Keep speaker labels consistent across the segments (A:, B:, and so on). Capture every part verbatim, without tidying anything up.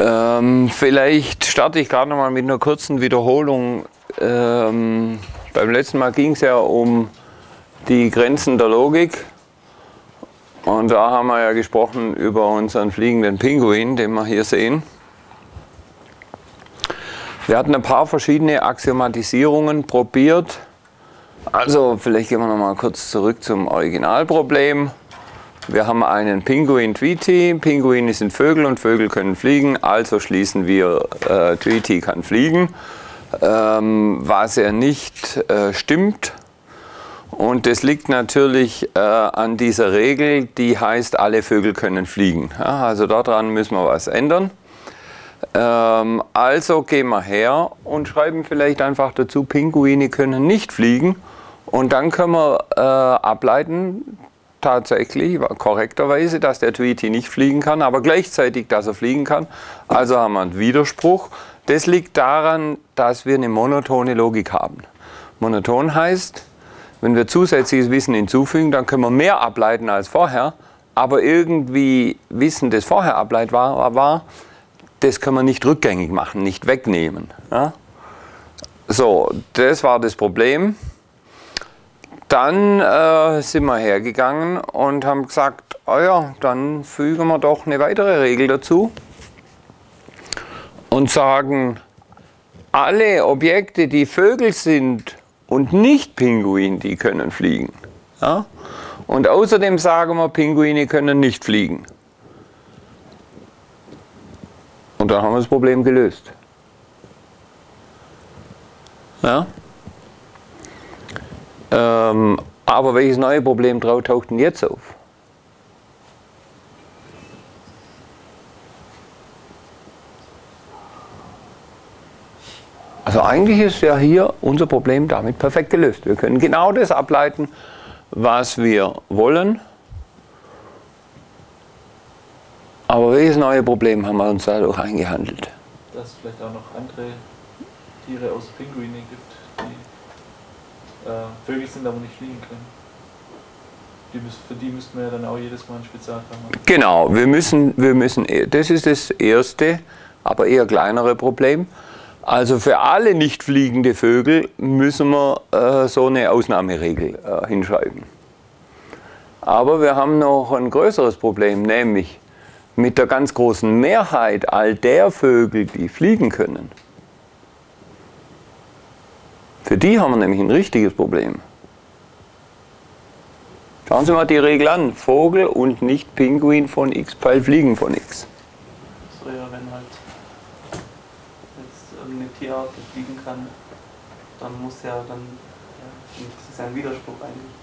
A: Ähm, vielleicht starte ich gerade noch mal mit einer kurzen Wiederholung. Ähm, beim letzten Mal ging es ja um die Grenzen der Logik. Und da haben wir ja gesprochen über unseren fliegenden Pinguin, den wir hier sehen. Wir hatten ein paar verschiedene Axiomatisierungen probiert. Also vielleicht gehen wir noch mal kurz zurück zum Originalproblem. Wir haben einen Pinguin Tweety. Pinguine sind Vögel und Vögel können fliegen. Also schließen wir, äh, Tweety kann fliegen, ähm, was ja nicht äh, stimmt. Und das liegt natürlich äh, an dieser Regel, die heißt, alle Vögel können fliegen. Ja, also daran müssen wir was ändern. Ähm, also gehen wir her und schreiben vielleicht einfach dazu, Pinguine können nicht fliegen. Und dann können wir äh, ableiten, tatsächlich, korrekterweise, dass der Tweety nicht fliegen kann, aber gleichzeitig, dass er fliegen kann. Also haben wir einen Widerspruch. Das liegt daran, dass wir eine monotone Logik haben. Monoton heißt, wenn wir zusätzliches Wissen hinzufügen, dann können wir mehr ableiten als vorher, aber irgendwie Wissen, das vorher ableitbar war, das können wir nicht rückgängig machen, nicht wegnehmen. Ja? So, das war das Problem. Dann äh, sind wir hergegangen und haben gesagt, oh ja, dann fügen wir doch eine weitere Regel dazu und sagen, alle Objekte, die Vögel sind und nicht Pinguin, die können fliegen. Ja? Und außerdem sagen wir, Pinguine können nicht fliegen. Und dann haben wir das Problem gelöst. Ja? Ähm, aber welches neue Problem taucht denn jetzt auf? Also eigentlich ist ja hier unser Problem damit perfekt gelöst. Wir können genau das ableiten, was wir wollen. Aber welches neue Problem haben wir uns dadurch eingehandelt?
B: Dass es vielleicht auch noch andere Tiere außer Pinguine gibt, die äh, Vögel sind, aber nicht fliegen können. Die müssen, für die müssten wir ja dann auch jedes Mal einen Spezialfall machen.
A: Genau, wir müssen, wir müssen, das ist das erste, aber eher kleinere Problem. Also für alle nicht fliegende Vögel müssen wir äh, so eine Ausnahmeregel äh, hinschreiben. Aber wir haben noch ein größeres Problem, nämlich mit der ganz großen Mehrheit all der Vögel, die fliegen können. Für die haben wir nämlich ein richtiges Problem. Schauen Sie mal die Regel an. Vogel und nicht Pinguin von X, Pfeil fliegen von X.
B: So, ja, wenn halt jetzt eine Tierart fliegen kann, dann muss ja dann, ja, das ist ja ein Widerspruch eigentlich.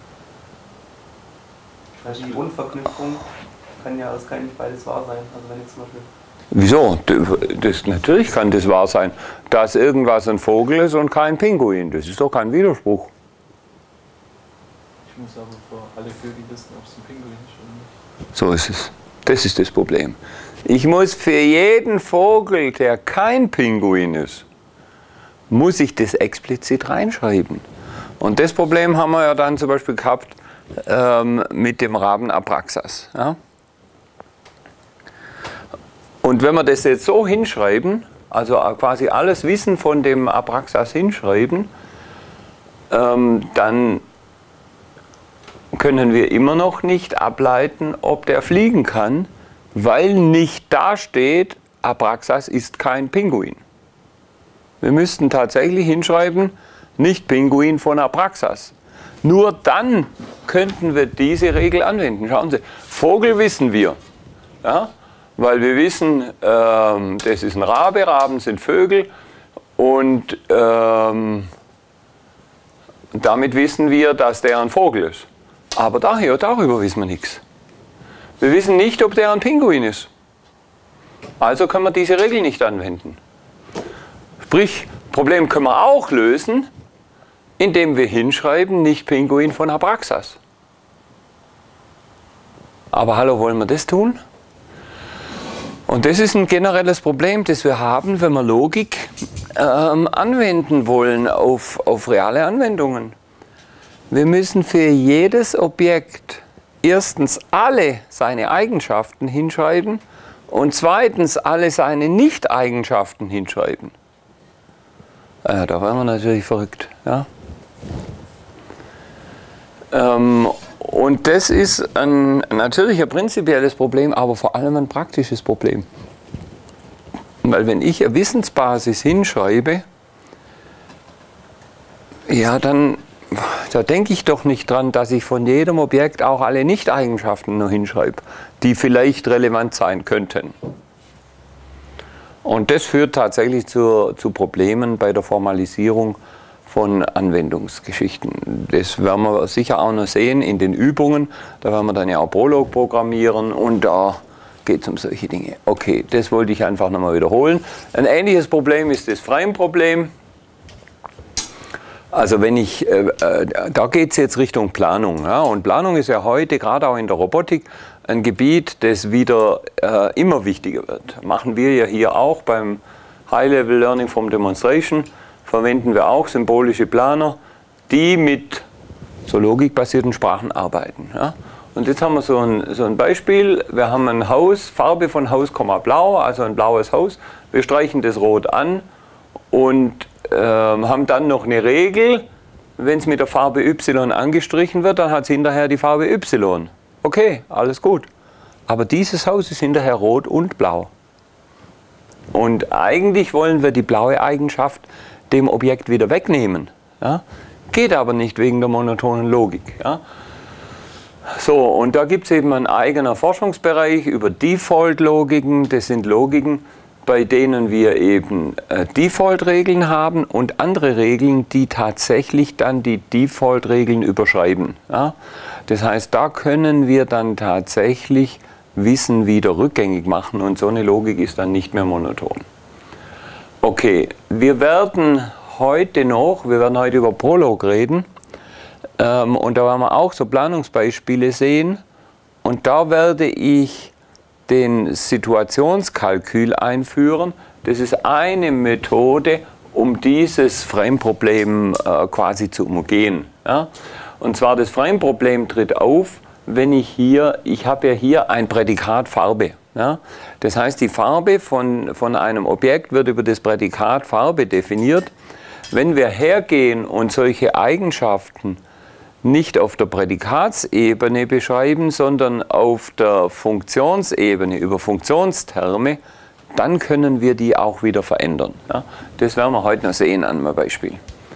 B: Also die Unverknüpfung kann ja, es kann nicht beides wahr sein. Also wenn jetzt zum Beispiel
A: Wieso? Das, natürlich kann das wahr sein, dass irgendwas ein Vogel ist und kein Pinguin. Das ist doch kein Widerspruch.
B: Ich muss aber für alle Vögel wissen, ob es ein Pinguin ist oder nicht.
A: So ist es. Das ist das Problem. Ich muss für jeden Vogel, der kein Pinguin ist, muss ich das explizit reinschreiben. Und das Problem haben wir ja dann zum Beispiel gehabt ähm, mit dem Raben Abraxas. Ja? Und wenn wir das jetzt so hinschreiben, also quasi alles Wissen von dem Abraxas hinschreiben, ähm, dann können wir immer noch nicht ableiten, ob der fliegen kann, weil nicht da steht, Abraxas ist kein Pinguin. Wir müssten tatsächlich hinschreiben, nicht Pinguin von Abraxas. Nur dann könnten wir diese Regel anwenden. Schauen Sie, Vogel wissen wir. Ja? Weil wir wissen, ähm, das ist ein Rabe, Raben sind Vögel und ähm, damit wissen wir, dass der ein Vogel ist. Aber daher, darüber wissen wir nichts. Wir wissen nicht, ob der ein Pinguin ist. Also können wir diese Regel nicht anwenden. Sprich, Problem können wir auch lösen, indem wir hinschreiben, nicht Pinguin von Abraxas. Aber hallo, wollen wir das tun? Und das ist ein generelles Problem, das wir haben, wenn wir Logik ähm, anwenden wollen auf, auf reale Anwendungen. Wir müssen für jedes Objekt erstens alle seine Eigenschaften hinschreiben und zweitens alle seine Nicht-Eigenschaften hinschreiben. Ja, da wären wir natürlich verrückt. Ja? Ähm, und das ist ein, natürlich ein prinzipielles Problem, aber vor allem ein praktisches Problem. Weil wenn ich eine Wissensbasis hinschreibe, ja, dann da denke ich doch nicht dran, dass ich von jedem Objekt auch alle Nicht-Eigenschaften nur hinschreibe, die vielleicht relevant sein könnten. Und das führt tatsächlich zu, zu Problemen bei der Formalisierung von Anwendungsgeschichten. Das werden wir sicher auch noch sehen in den Übungen. Da werden wir dann ja auch Prolog programmieren und da geht es um solche Dinge. Okay, das wollte ich einfach nochmal wiederholen. Ein ähnliches Problem ist das Frame-Problem. Also wenn ich, äh, da geht es jetzt Richtung Planung. Ja? Und Planung ist ja heute, gerade auch in der Robotik, ein Gebiet, das wieder äh, immer wichtiger wird. Machen wir ja hier auch beim High-Level Learning from Demonstration, verwenden wir auch symbolische Planer, die mit so logikbasierten Sprachen arbeiten. Ja? Und jetzt haben wir so ein, so ein Beispiel. Wir haben ein Haus, Farbe von Haus, blau, also ein blaues Haus. Wir streichen das rot an und Ähm, haben dann noch eine Regel, wenn es mit der Farbe Y angestrichen wird, dann hat es hinterher die Farbe Y. Okay, alles gut. Aber dieses Haus ist hinterher rot und blau. Und eigentlich wollen wir die blaue Eigenschaft dem Objekt wieder wegnehmen. Ja? Geht aber nicht wegen der monotonen Logik. Ja? So, und da gibt es eben einen eigenen Forschungsbereich über Default-Logiken. Das sind Logiken, bei denen wir eben äh, Default-Regeln haben und andere Regeln, die tatsächlich dann die Default-Regeln überschreiben. Ja? Das heißt, da können wir dann tatsächlich Wissen wieder rückgängig machen und so eine Logik ist dann nicht mehr monoton. Okay, wir werden heute noch, wir werden heute über Prolog reden ähm, und da werden wir auch so Planungsbeispiele sehen und da werde ich den Situationskalkül einführen. Das ist eine Methode, um dieses Frame-Problem äh, quasi zu umgehen. Ja? Und zwar das Frame-Problem tritt auf, wenn ich hier, ich habe ja hier ein Prädikat Farbe. Ja? Das heißt, die Farbe von, von einem Objekt wird über das Prädikat Farbe definiert. Wenn wir hergehen und solche Eigenschaften nicht auf der Prädikatsebene beschreiben, sondern auf der Funktionsebene über Funktionsterme, dann können wir die auch wieder verändern. Ja, das werden wir heute noch sehen an einem Beispiel.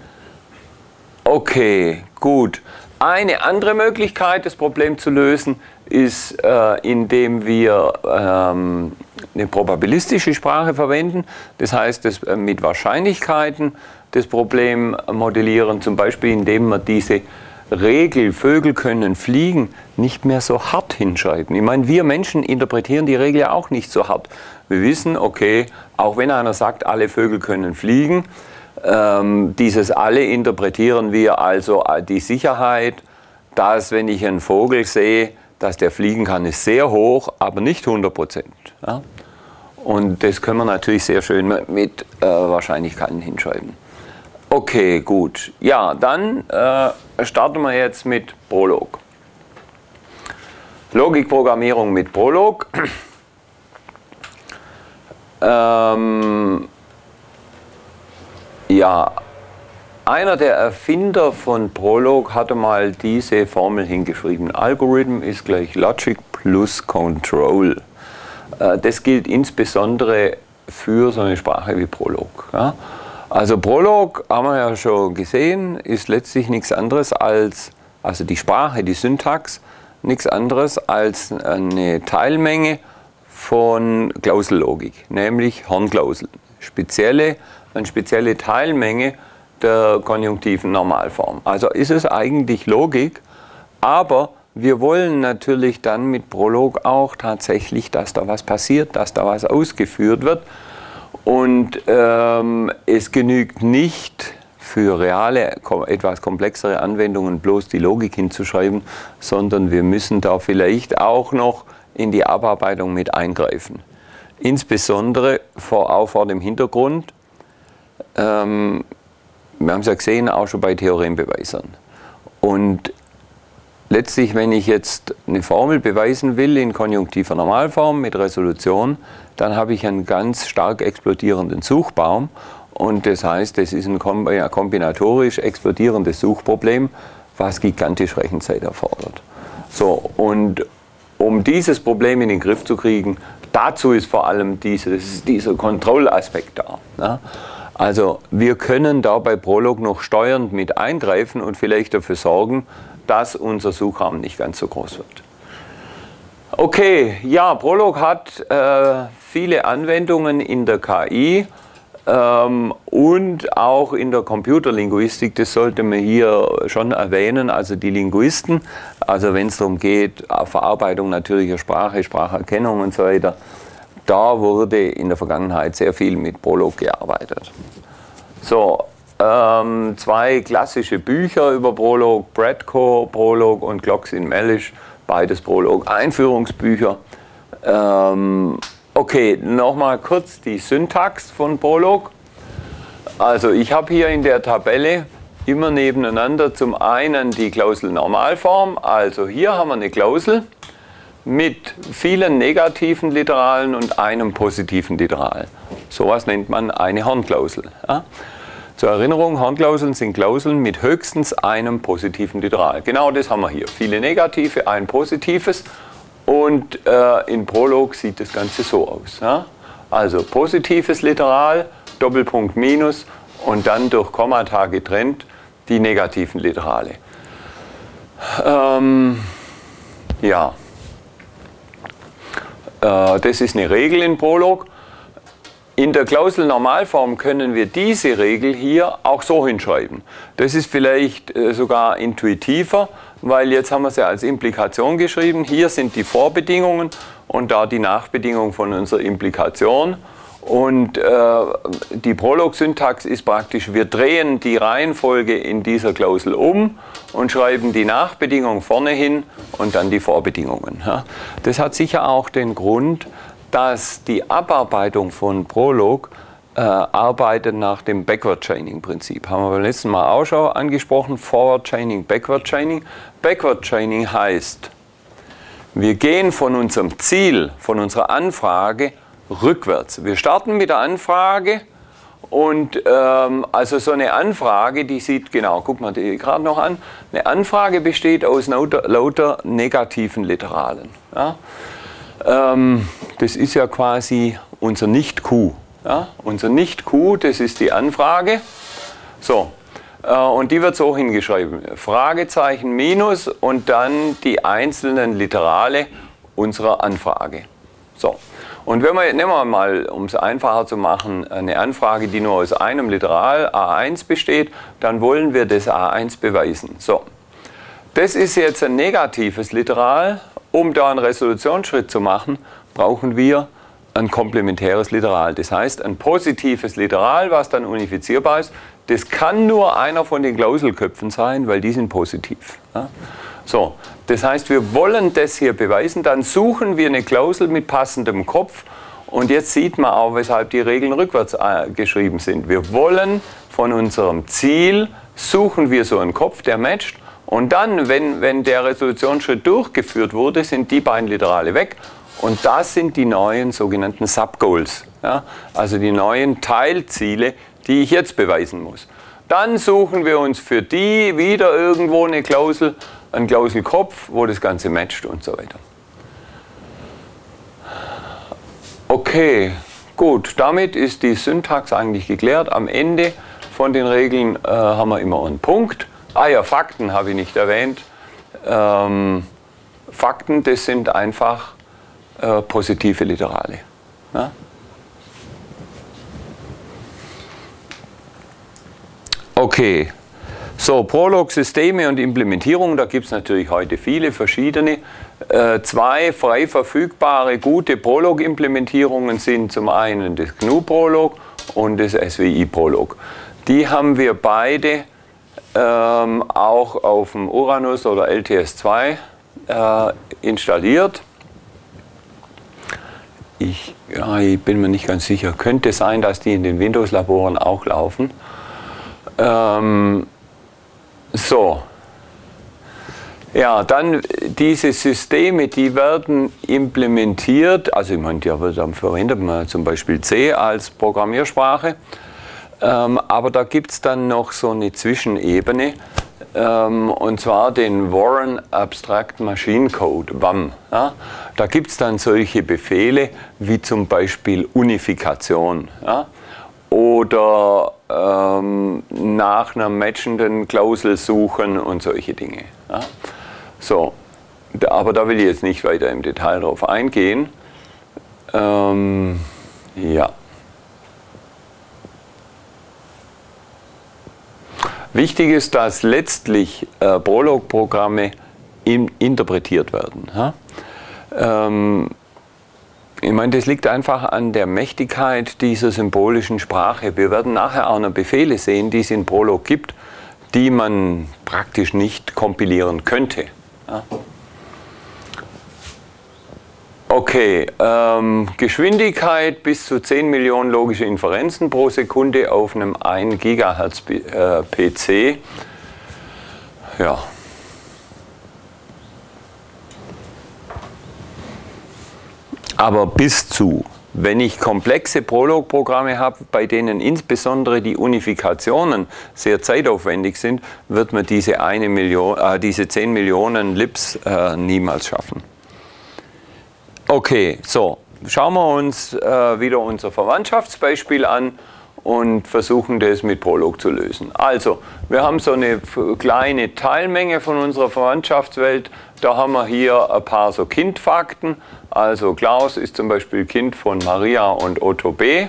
A: Okay, gut. Eine andere Möglichkeit, das Problem zu lösen, ist, äh, indem wir ähm, eine probabilistische Sprache verwenden. Das heißt, das, äh, mit Wahrscheinlichkeiten das Problem modellieren, zum Beispiel indem wir diese Regel, Vögel können fliegen, nicht mehr so hart hinschreiben. Ich meine, wir Menschen interpretieren die Regel ja auch nicht so hart. Wir wissen, okay, auch wenn einer sagt, alle Vögel können fliegen, ähm, dieses alle interpretieren wir also die Sicherheit, dass wenn ich einen Vogel sehe, dass der fliegen kann, ist sehr hoch, aber nicht hundert Prozent. Ja? Und das können wir natürlich sehr schön mit äh, Wahrscheinlichkeiten hinschreiben. Okay, gut. Ja, dann äh, starten wir jetzt mit Prolog. Logikprogrammierung mit Prolog. ähm, ja, einer der Erfinder von Prolog hatte mal diese Formel hingeschrieben. Algorithm ist gleich Logic plus Control. Äh, das gilt insbesondere für so eine Sprache wie Prolog. Ja? Also Prolog, haben wir ja schon gesehen, ist letztlich nichts anderes als, also die Sprache, die Syntax, nichts anderes als eine Teilmenge von Klausellogik, nämlich Hornklauseln. Spezielle, eine spezielle Teilmenge der konjunktiven Normalform. Also ist es eigentlich Logik, aber wir wollen natürlich dann mit Prolog auch tatsächlich, dass da was passiert, dass da was ausgeführt wird. Und ähm, es genügt nicht für reale, etwas komplexere Anwendungen bloß die Logik hinzuschreiben, sondern wir müssen da vielleicht auch noch in die Abarbeitung mit eingreifen. Insbesondere vor, auch vor dem Hintergrund, ähm, wir haben es ja gesehen, auch schon bei Theorembeweisern. Und letztlich, wenn ich jetzt eine Formel beweisen will in konjunktiver Normalform mit Resolution, dann habe ich einen ganz stark explodierenden Suchbaum. Und das heißt, das ist ein kombinatorisch explodierendes Suchproblem, was gigantisch Rechenzeit erfordert. So, und um dieses Problem in den Griff zu kriegen, dazu ist vor allem dieses, dieser Kontrollaspekt da. Ne? Also wir können da bei Prolog noch steuernd mit eingreifen und vielleicht dafür sorgen, dass unser Suchraum nicht ganz so groß wird. Okay, ja, Prolog hat äh, viele Anwendungen in der K I ähm, und auch in der Computerlinguistik. Das sollte man hier schon erwähnen. Also die Linguisten, also wenn es darum geht, Verarbeitung natürlicher Sprache, Spracherkennung und so weiter, da wurde in der Vergangenheit sehr viel mit Prolog gearbeitet. So, ähm, zwei klassische Bücher über Prolog, Bradco, Prolog und Glocksin-Mellish, beides Prolog, Einführungsbücher. Ähm, okay, nochmal kurz die Syntax von Prolog. Also ich habe hier in der Tabelle immer nebeneinander zum einen die Klausel-Normalform, also hier haben wir eine Klausel mit vielen negativen Literalen und einem positiven Literal. Sowas nennt man eine Hornklausel. Ja? Zur Erinnerung, Hornklauseln sind Klauseln mit höchstens einem positiven Literal. Genau das haben wir hier. Viele negative, ein positives. Und äh, in Prolog sieht das Ganze so aus. Ja? Also positives Literal, Doppelpunkt Minus und dann durch Kommata getrennt die negativen Literale. Ähm, ja. Das ist eine Regel in Prolog. In der Klausel-Normalform können wir diese Regel hier auch so hinschreiben. Das ist vielleicht sogar intuitiver, weil jetzt haben wir sie als Implikation geschrieben. Hier sind die Vorbedingungen und da die Nachbedingung von unserer Implikation. Und äh, die Prolog-Syntax ist praktisch, wir drehen die Reihenfolge in dieser Klausel um und schreiben die Nachbedingung vorne hin und dann die Vorbedingungen. Ja. Das hat sicher auch den Grund, dass die Abarbeitung von Prolog äh, arbeitet nach dem Backward-Chaining-Prinzip. Haben wir beim letzten Mal auch schon angesprochen, Forward-Chaining, Backward-Chaining. Backward-Chaining heißt, wir gehen von unserem Ziel, von unserer Anfrage rückwärts. Wir starten mit der Anfrage und ähm, also so eine Anfrage, die sieht genau, guck mal die gerade noch an, eine Anfrage besteht aus lauter, lauter negativen Literalen. Ja? Ähm, das ist ja quasi unser Nicht-Q. Ja? Unser Nicht-Q, das ist die Anfrage. So, äh, und die wird so hingeschrieben, Fragezeichen minus und dann die einzelnen Literale unserer Anfrage. So. Und wenn wir, nehmen wir mal, um es einfacher zu machen, eine Anfrage, die nur aus einem Literal A eins besteht, dann wollen wir das A eins beweisen. So, das ist jetzt ein negatives Literal. Um da einen Resolutionsschritt zu machen, brauchen wir ein komplementäres Literal. Das heißt, ein positives Literal, was dann unifizierbar ist, das kann nur einer von den Klauselköpfen sein, weil die sind positiv. Ja? So, das heißt, wir wollen das hier beweisen, dann suchen wir eine Klausel mit passendem Kopf und jetzt sieht man auch, weshalb die Regeln rückwärts äh, geschrieben sind. Wir wollen von unserem Ziel, suchen wir so einen Kopf, der matcht und dann, wenn, wenn der Resolutionsschritt durchgeführt wurde, sind die beiden Literale weg und das sind die neuen sogenannten Subgoals, ja? Also die neuen Teilziele, die ich jetzt beweisen muss. Dann suchen wir uns für die wieder irgendwo eine Klausel, ein Klauselkopf, wo das Ganze matcht und so weiter. Okay, gut, damit ist die Syntax eigentlich geklärt. Am Ende von den Regeln äh, haben wir immer einen Punkt. Ah ja, Fakten habe ich nicht erwähnt. Ähm, Fakten, das sind einfach äh, positive Literale. Ja? Okay. So, Prolog-Systeme und Implementierung, da gibt es natürlich heute viele verschiedene. Äh, zwei frei verfügbare, gute Prolog-Implementierungen sind zum einen das G N U-Prolog und das S W I-Prolog. Die haben wir beide ähm, auch auf dem Uranus oder L T S zwei äh, installiert. Ich, ja, ich bin mir nicht ganz sicher, könnte sein, dass die in den Windows-Laboren auch laufen. Ähm, So, Ja, dann diese Systeme, die werden implementiert, also ich meine, ja, dann verwendet man zum Beispiel C als Programmiersprache, ähm, aber da gibt es dann noch so eine Zwischenebene, ähm, und zwar den Warren Abstract Machine Code, W A M. Ja? Da gibt es dann solche Befehle wie zum Beispiel Unifikation, ja? Oder ähm, nach einer matchenden Klausel suchen und solche Dinge. Ja? So, aber da will ich jetzt nicht weiter im Detail drauf eingehen. Ähm, ja. Wichtig ist, dass letztlich äh, Prolog-Programme interpretiert werden. Ja? Ähm, ich meine, das liegt einfach an der Mächtigkeit dieser symbolischen Sprache. Wir werden nachher auch noch Befehle sehen, die es in Prolog gibt, die man praktisch nicht kompilieren könnte. Ja. Okay, ähm, Geschwindigkeit bis zu zehn Millionen logische Inferenzen pro Sekunde auf einem ein Gigahertz P C. Ja. Aber bis zu, wenn ich komplexe Prolog-Programme habe, bei denen insbesondere die Unifikationen sehr zeitaufwendig sind, wird man diese, eine Million, äh, diese zehn Millionen Lips äh, niemals schaffen. Okay, so, schauen wir uns äh, wieder unser Verwandtschaftsbeispiel an und versuchen das mit Prolog zu lösen. Also, wir haben so eine kleine Teilmenge von unserer Verwandtschaftswelt. Da haben wir hier ein paar so Kindfakten. Also Klaus ist zum Beispiel Kind von Maria und Otto B.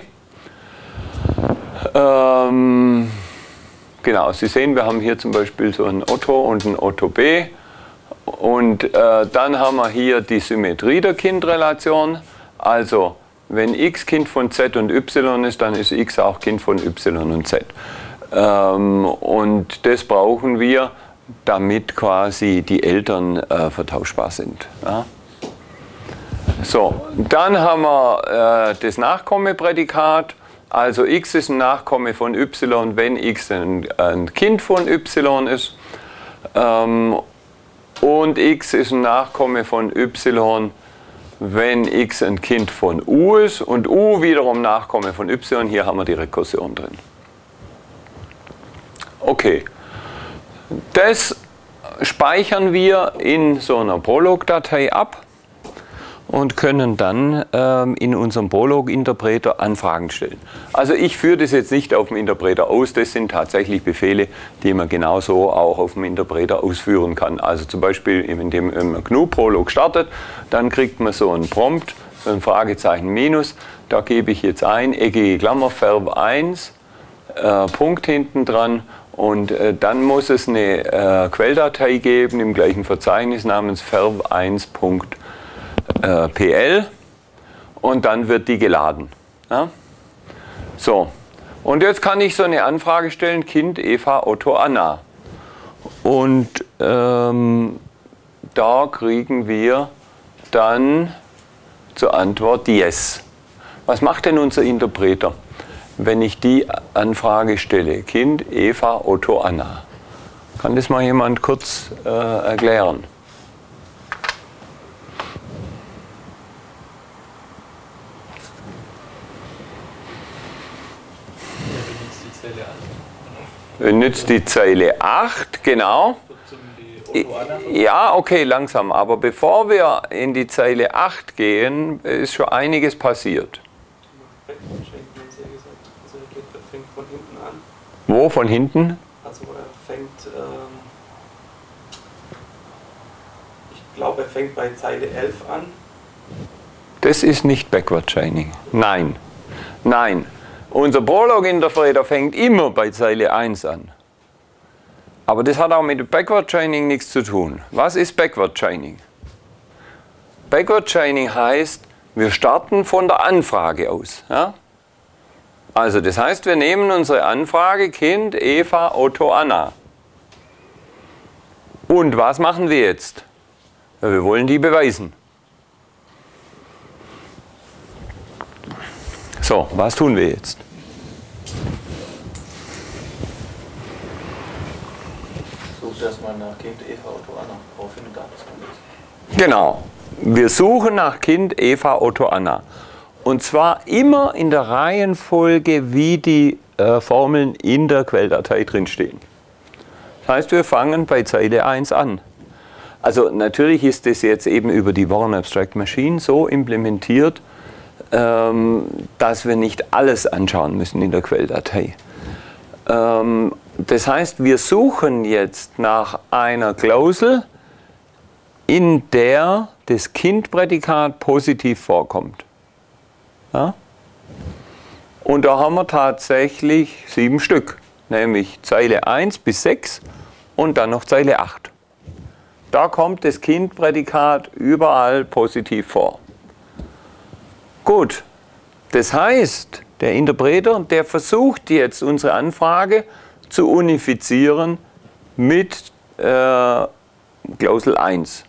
A: Ähm, genau, Sie sehen, wir haben hier zum Beispiel so einen Otto und einen Otto B. Und äh, dann haben wir hier die Symmetrie der Kindrelation. Also wenn x Kind von z und y ist, dann ist x auch Kind von y und z. Ähm, und das brauchen wir, damit quasi die Eltern äh, vertauschbar sind. Ja? So, dann haben wir äh, das Nachkommeprädikat. Also x ist ein Nachkomme von y, wenn x ein, ein Kind von y ist. Ähm, und x ist ein Nachkomme von y, wenn x ein Kind von u ist. Und u wiederum Nachkomme von y. Hier haben wir die Rekursion drin. Okay. Das speichern wir in so einer Prolog-Datei ab und können dann ähm, in unserem Prolog-Interpreter Anfragen stellen. Also ich führe das jetzt nicht auf dem Interpreter aus, das sind tatsächlich Befehle, die man genauso auch auf dem Interpreter ausführen kann. Also zum Beispiel, indem man G N U-Prolog startet, dann kriegt man so einen Prompt, so ein Fragezeichen Minus, da gebe ich jetzt ein, eckige Klammer, Verb eins, äh, Punkt hinten dran. Und äh, dann muss es eine äh, Quelldatei geben im gleichen Verzeichnis namens verb eins punkt p l und dann wird die geladen. Ja? So, und jetzt kann ich so eine Anfrage stellen, Kind Eva Otto Anna. Und ähm, da kriegen wir dann zur Antwort Yes. Was macht denn unser Interpreter, wenn ich die Anfrage stelle? Kind Eva Otto Anna. Kann das mal jemand kurz äh, erklären? Benutzt die Zeile acht, genau. Ja, okay, langsam. Aber bevor wir in die Zeile acht gehen, ist schon einiges passiert. Wo von hinten?
C: Also er fängt, ähm, ich glaube er fängt bei Zeile elf an.
A: Das ist nicht Backward Chaining. Nein, nein. Unser Prolog-Interpreter fängt immer bei Zeile eins an. Aber das hat auch mit Backward Chaining nichts zu tun. Was ist Backward Chaining? Backward Chaining heißt, wir starten von der Anfrage aus. Ja? Also das heißt, wir nehmen unsere Anfrage Kind Eva Otto Anna. Und was machen wir jetzt? Ja, wir wollen die beweisen. So, was tun wir jetzt?
C: Sucht erstmal
B: mal nach Kind, Eva, Otto, Anna. Woraufhin gab es.
A: Genau. Wir suchen nach Kind, Eva, Otto, Anna. Und zwar immer in der Reihenfolge, wie die äh, Formeln in der Quelldatei drinstehen. Das heißt, wir fangen bei Zeile eins an. Also natürlich ist das jetzt eben über die Warren Abstract Machine so implementiert, ähm, dass wir nicht alles anschauen müssen in der Quelldatei. Ähm, das heißt, wir suchen jetzt nach einer Klausel, in der das Kindprädikat positiv vorkommt. Ja? Und da haben wir tatsächlich sieben Stück, nämlich Zeile eins bis sechs und dann noch Zeile acht. Da kommt das Kindprädikat überall positiv vor. Gut, das heißt, der Interpreter, der versucht jetzt unsere Anfrage zu unifizieren mit äh, Klausel eins.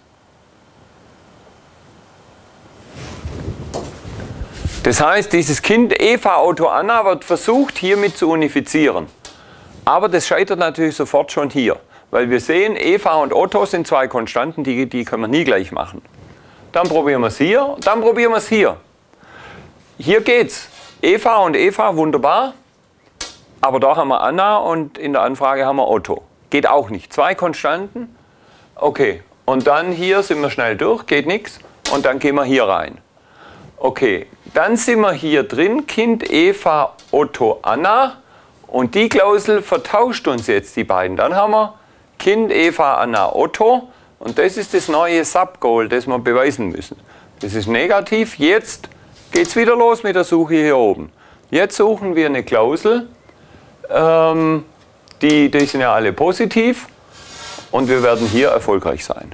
A: Das heißt, dieses Kind Eva, Otto, Anna wird versucht hiermit zu unifizieren. Aber das scheitert natürlich sofort schon hier. Weil wir sehen, Eva und Otto sind zwei Konstanten, die, die können wir nie gleich machen. Dann probieren wir es hier, dann probieren wir es hier. Hier geht's. Eva und Eva, wunderbar. Aber da haben wir Anna und in der Anfrage haben wir Otto. Geht auch nicht. Zwei Konstanten. Okay. Und dann hier sind wir schnell durch, geht nichts. Und dann gehen wir hier rein. Okay. Dann sind wir hier drin, Kind, Eva, Otto, Anna. Und die Klausel vertauscht uns jetzt die beiden. Dann haben wir Kind, Eva, Anna, Otto. Und das ist das neue Subgoal, das wir beweisen müssen. Das ist negativ. Jetzt geht es wieder los mit der Suche hier oben. Jetzt suchen wir eine Klausel. Ähm, die, die sind ja alle positiv. Und wir werden hier erfolgreich sein.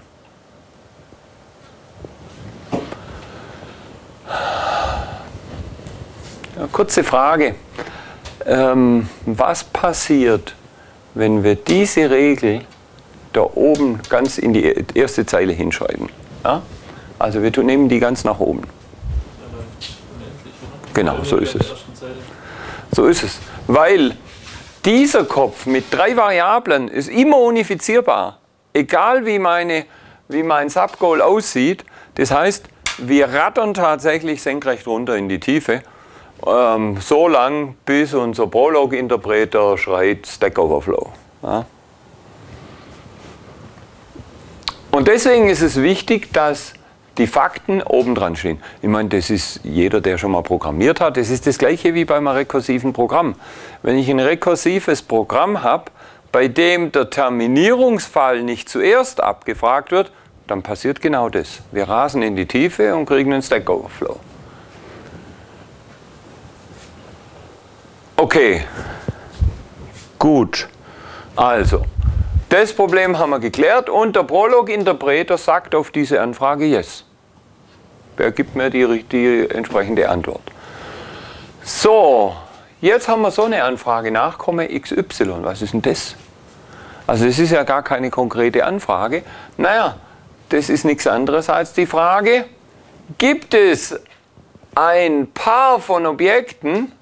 A: Ja, kurze Frage. Ähm, was passiert, wenn wir diese Regel da oben ganz in die erste Zeile hinschreiben? Ja? Also wir nehmen die ganz nach oben. Genau, so ist es. So ist es. Weil dieser Kopf mit drei Variablen ist immer unifizierbar. Egal wie, meine, wie mein Subgoal aussieht. Das heißt, wir rattern tatsächlich senkrecht runter in die Tiefe. Ähm, so lang, bis unser Prolog-Interpreter schreit Stack Overflow. Ja. Und deswegen ist es wichtig, dass die Fakten oben dran stehen. Ich meine, das ist jeder, der schon mal programmiert hat, das ist das gleiche wie beim rekursiven Programm. Wenn ich ein rekursives Programm habe, bei dem der Terminierungsfall nicht zuerst abgefragt wird, dann passiert genau das. Wir rasen in die Tiefe und kriegen einen Stack Overflow. Okay, gut, also, das Problem haben wir geklärt und der Prolog-Interpreter sagt auf diese Anfrage Yes. Er gibt mir die, die entsprechende Antwort. So, jetzt haben wir so eine Anfrage, Nachkomme X Y, was ist denn das? Also das ist ja gar keine konkrete Anfrage. Naja, das ist nichts anderes als die Frage, gibt es ein Paar von Objekten,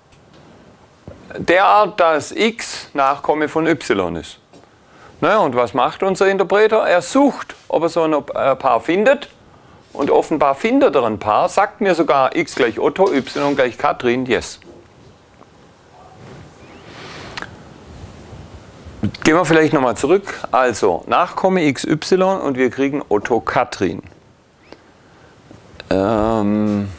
A: derart, dass X Nachkomme von Y ist. Naja, und was macht unser Interpreter? Er sucht, ob er so ein Paar findet. Und offenbar findet er ein Paar, sagt mir sogar X gleich Otto, Y gleich Katrin, yes. Gehen wir vielleicht nochmal zurück. Also, Nachkomme X Y und wir kriegen Otto Katrin. Ähm...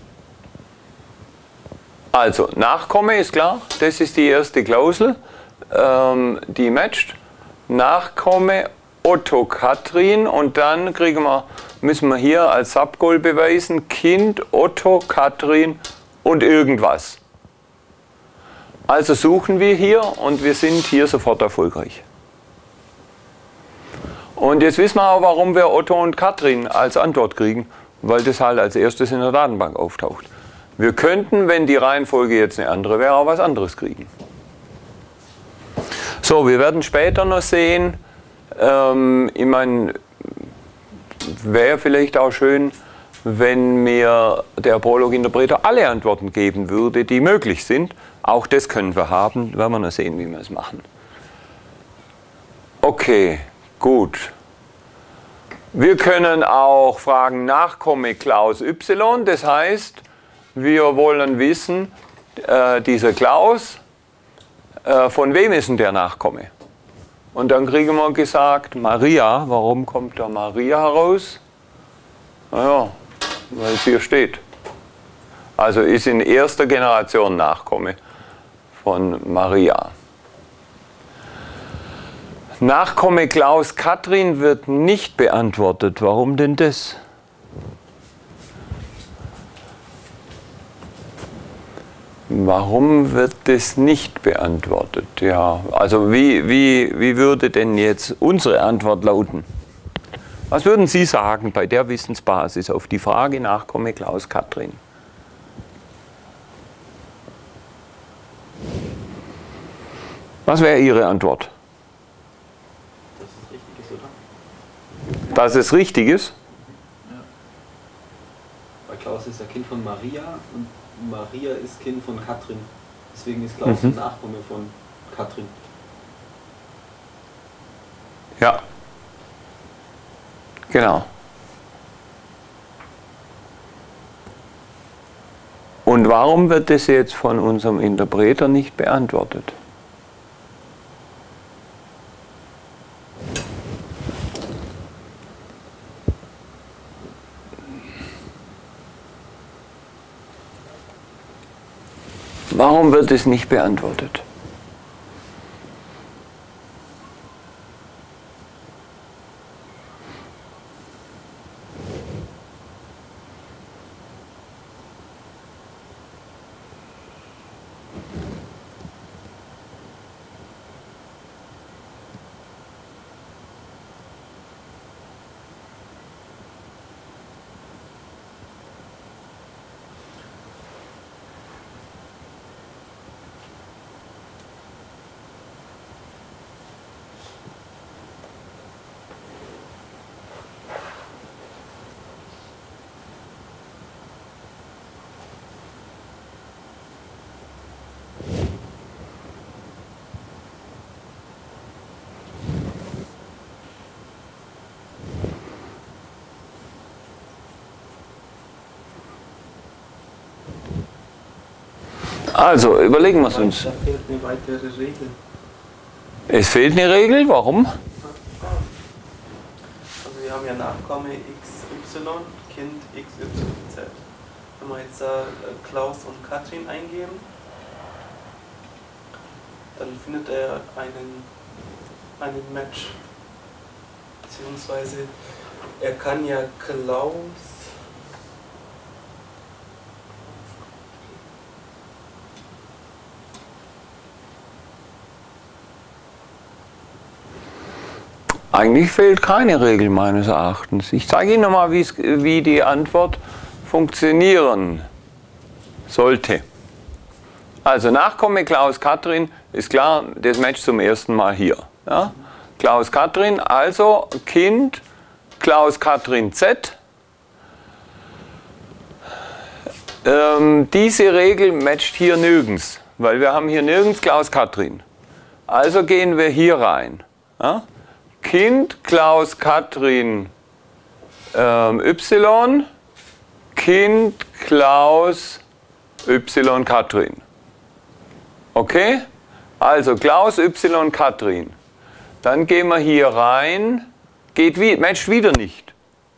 A: Also, Nachkomme ist klar, das ist die erste Klausel, ähm, die matcht. Nachkomme Otto Katrin und dann kriegen wir, müssen wir hier als Subgoal beweisen, Kind Otto Katrin und irgendwas. Also suchen wir hier und wir sind hier sofort erfolgreich. Und jetzt wissen wir auch, warum wir Otto und Katrin als Antwort kriegen, weil das halt als erstes in der Datenbank auftaucht. Wir könnten, wenn die Reihenfolge jetzt eine andere wäre, auch was anderes kriegen. So, wir werden später noch sehen, ähm, ich meine, wäre vielleicht auch schön, wenn mir der Prolog-Interpreter alle Antworten geben würde, die möglich sind. Auch das können wir haben, werden wir noch sehen, wie wir es machen. Okay, Gut. Wir können auch fragen, Nachkomme Klaus Y. Das heißt, wir wollen wissen, äh, dieser Klaus, äh, von wem ist denn der Nachkomme? Und dann kriegen wir gesagt, Maria. Warum kommt da Maria heraus? Naja, weil es hier steht. Also ist in erster Generation Nachkomme von Maria. Nachkomme Klaus Katrin wird nicht beantwortet. Warum denn das? Warum wird das nicht beantwortet? Ja, also wie, wie, wie würde denn jetzt unsere Antwort lauten? Was würden Sie sagen bei der Wissensbasis auf die Frage Nachkomme Klaus Katrin? Was wäre Ihre Antwort?
C: Dass es richtig ist, oder?
A: Dass es richtig ist?
B: Ja.
D: Weil Klaus ist ja Kind von Maria und Maria ist Kind von Katrin. Deswegen ist Klaus mhm. ein Nachkomme von Katrin.
A: Ja. Genau. Und warum wird das jetzt von unserem Interpreter nicht beantwortet? Warum wird es nicht beantwortet? Also, überlegen wir es uns.
C: Da fehlt eine weitere Regel.
A: Es fehlt eine Regel, warum?
C: Also wir haben ja Nachkomme X Y, Kind X Y Z. Wenn wir jetzt äh, Klaus und Katrin eingeben, dann findet er einen, einen Match. Beziehungsweise er kann ja Klaus
A: Eigentlich fehlt keine Regel meines Erachtens. Ich zeige Ihnen nochmal, wie die Antwort funktionieren sollte. Also Nachkomme Klaus Katrin ist klar, das Match zum ersten Mal hier. Ja? Klaus Katrin, also Kind Klaus Katrin Z. Ähm, diese Regel matcht hier nirgends, weil wir haben hier nirgends Klaus Katrin. Also gehen wir hier rein. Ja? Kind Klaus Katrin ähm, Y, Kind Klaus Y Katrin. Okay? Also Klaus Y Katrin. Dann gehen wir hier rein. Geht wie, matcht wieder nicht.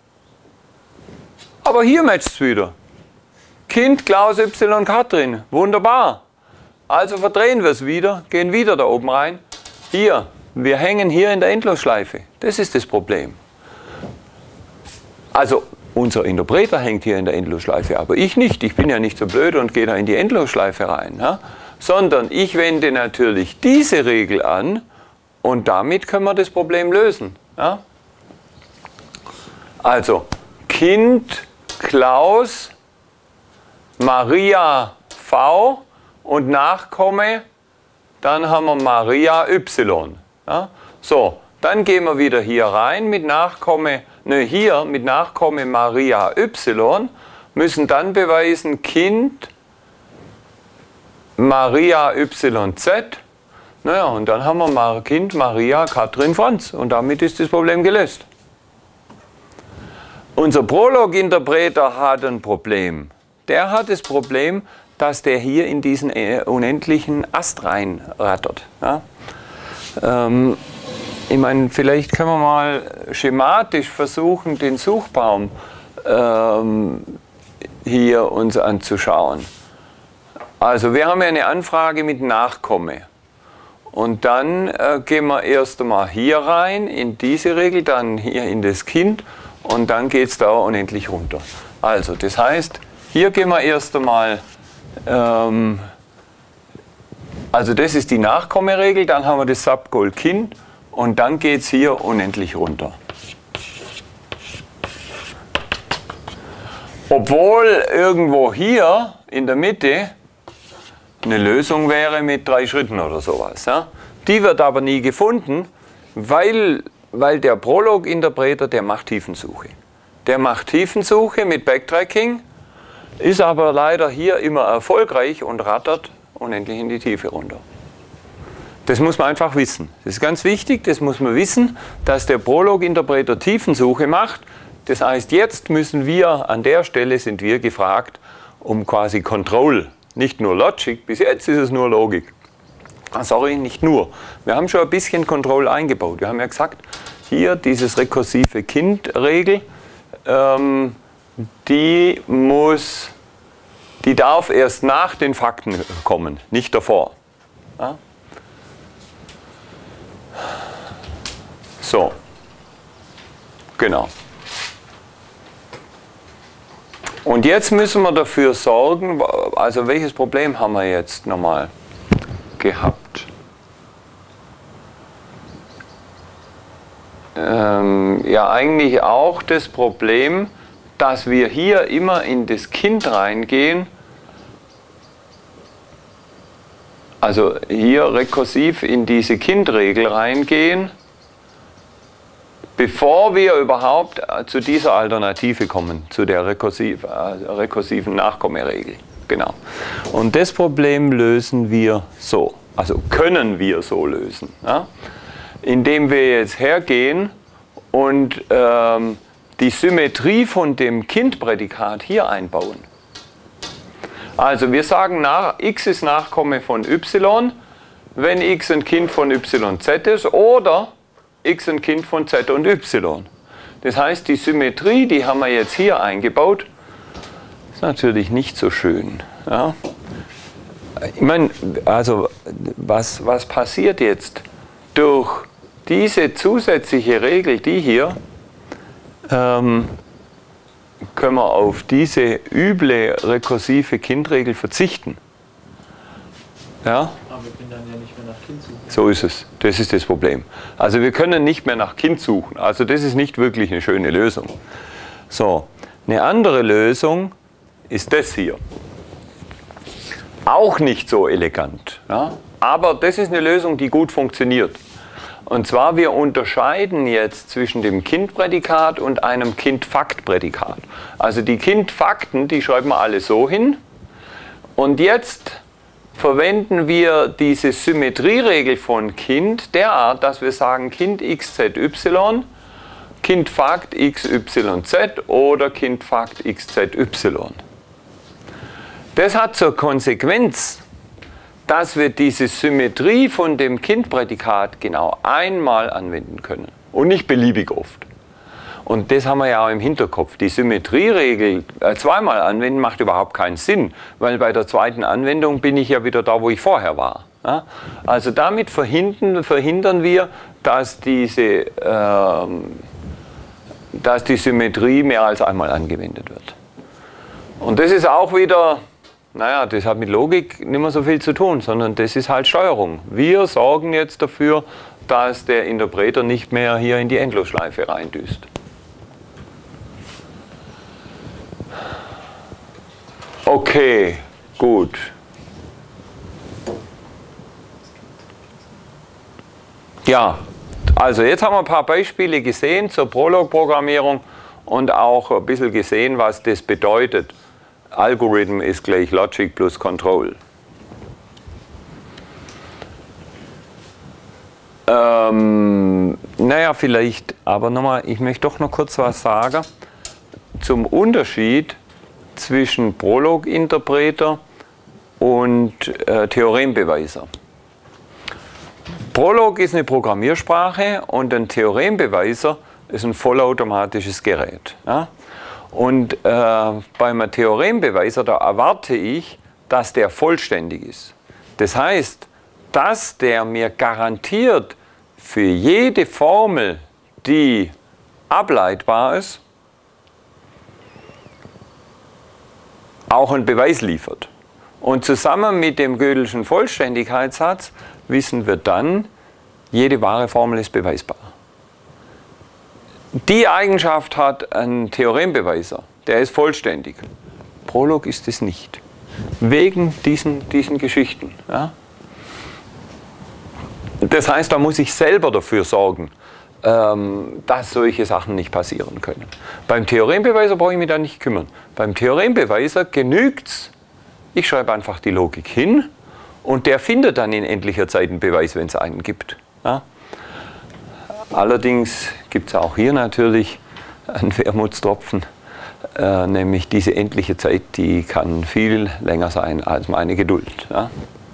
A: Aber hier matcht es wieder. Kind Klaus Y Katrin. Wunderbar. Also verdrehen wir es wieder, gehen wieder da oben rein. Hier. Wir hängen hier in der Endlosschleife. Das ist das Problem. Also unser Interpreter hängt hier in der Endlosschleife, aber ich nicht. Ich bin ja nicht so blöd und gehe da in die Endlosschleife rein. Ja? Sondern ich wende natürlich diese Regel an und damit können wir das Problem lösen. Ja? Also Kind Klaus Maria V und Nachkomme, dann haben wir Maria Y. Ja? So, dann gehen wir wieder hier rein mit Nachkomme, ne, hier mit Nachkomme Maria Y, müssen dann beweisen Kind Maria Y Z. Naja, und dann haben wir mal Kind, Maria, Katrin, Franz. Und damit ist das Problem gelöst. Unser Prolog-Interpreter hat ein Problem. Der hat das Problem, dass der hier in diesen unendlichen Ast reinrattert. Ja? Ähm, ich meine, vielleicht können wir mal schematisch versuchen, den Suchbaum ähm, hier uns anzuschauen. Also wir haben ja eine Anfrage mit Nachkomme. Und dann äh, gehen wir erst einmal hier rein, in diese Regel, dann hier in das Kind und dann geht es da unendlich runter. Also das heißt, hier gehen wir erst einmal, ähm, also das ist die Nachkommeregel, dann haben wir das Subgoal Kind und dann geht es hier unendlich runter. Obwohl irgendwo hier in der Mitte eine Lösung wäre mit drei Schritten oder sowas. Ja? Die wird aber nie gefunden, weil, weil der Prolog-Interpreter, der macht Tiefensuche. Der macht Tiefensuche mit Backtracking, ist aber leider hier immer erfolgreich und rattert unendlich in die Tiefe runter. Das muss man einfach wissen. Das ist ganz wichtig, das muss man wissen, dass der Prolog-Interpreter Tiefensuche macht. Das heißt, jetzt müssen wir, an der Stelle sind wir gefragt, um quasi Control. Nicht nur Logic, bis jetzt ist es nur Logik. Ah, sorry, nicht nur. Wir haben schon ein bisschen Control eingebaut. Wir haben ja gesagt, hier dieses rekursive Kind-Regel, ähm, die muss, die darf erst nach den Fakten kommen, nicht davor. Ja? So, genau. Und jetzt müssen wir dafür sorgen, also welches Problem haben wir jetzt nochmal gehabt? Ähm, ja, eigentlich auch das Problem, dass wir hier immer in das Kind reingehen, also hier rekursiv in diese Kindregel reingehen, bevor wir überhaupt zu dieser Alternative kommen, zu der rekursiv, äh, rekursiven Nachkommeregel. Genau. Und das Problem lösen wir so, also können wir so lösen, ja? Indem wir jetzt hergehen und ähm, die Symmetrie von dem Kindprädikat hier einbauen. Also wir sagen, nach, x ist Nachkomme von y, wenn x ein Kind von yz ist, oder x ein Kind von z und y. Das heißt, die Symmetrie, die haben wir jetzt hier eingebaut, ist natürlich nicht so schön. Ja? Ich meine, also was, was passiert jetzt? Durch diese zusätzliche Regel, die hier, ähm, können wir auf diese üble rekursive Kindregel verzichten. Ja?
B: Aber wir können dann ja nicht mehr nach Kind suchen.
A: So ist es. Das ist das Problem. Also wir können nicht mehr nach Kind suchen. Also das ist nicht wirklich eine schöne Lösung. So, eine andere Lösung ist das hier. Auch nicht so elegant. Ja? Aber das ist eine Lösung, die gut funktioniert. Und zwar, wir unterscheiden jetzt zwischen dem Kindprädikat und einem Kindfaktprädikat. Also die Kindfakten, die schreiben wir alle so hin. Und jetzt verwenden wir diese Symmetrieregel von Kind derart, dass wir sagen Kind x, z, y, Kindfakt x, y, z oder Kindfakt x, z, y. Das hat zur Konsequenz, dass wir diese Symmetrie von dem Kindprädikat genau einmal anwenden können und nicht beliebig oft. Und das haben wir ja auch im Hinterkopf. Die Symmetrieregel äh, zweimal anwenden macht überhaupt keinen Sinn, weil bei der zweiten Anwendung bin ich ja wieder da, wo ich vorher war. Ja? Also damit verhindern, verhindern wir, dass, diese, ähm, dass die Symmetrie mehr als einmal angewendet wird. Und das ist auch wieder, naja, das hat mit Logik nicht mehr so viel zu tun, sondern das ist halt Steuerung. Wir sorgen jetzt dafür, dass der Interpreter nicht mehr hier in die Endlosschleife reindüst. Okay, gut. Ja, also jetzt haben wir ein paar Beispiele gesehen zur Prolog-Programmierung und auch ein bisschen gesehen, was das bedeutet. Algorithm ist gleich Logic plus Control. Ähm, naja, vielleicht, aber nochmal, ich möchte doch noch kurz was sagen zum Unterschied zwischen Prolog-Interpreter und äh, Theorembeweiser. Prolog ist eine Programmiersprache und ein Theorembeweiser ist ein vollautomatisches Gerät. Ja? Und äh, beim Theorembeweiser, da erwarte ich, dass der vollständig ist. Das heißt, dass der mir garantiert für jede Formel, die ableitbar ist, auch einen Beweis liefert. Und zusammen mit dem Gödelschen Vollständigkeitssatz wissen wir dann, jede wahre Formel ist beweisbar. Die Eigenschaft hat ein Theorembeweiser, der ist vollständig. Prolog ist es nicht. Wegen diesen, diesen Geschichten. Ja? Das heißt, da muss ich selber dafür sorgen, ähm, dass solche Sachen nicht passieren können. Beim Theorembeweiser brauche ich mich da nicht kümmern. Beim Theorembeweiser genügt es, ich schreibe einfach die Logik hin und der findet dann in endlicher Zeit einen Beweis, wenn es einen gibt. Ja? Allerdings gibt es auch hier natürlich einen Wermutstropfen, äh, nämlich diese endliche Zeit, die kann viel länger sein als meine Geduld. Ja?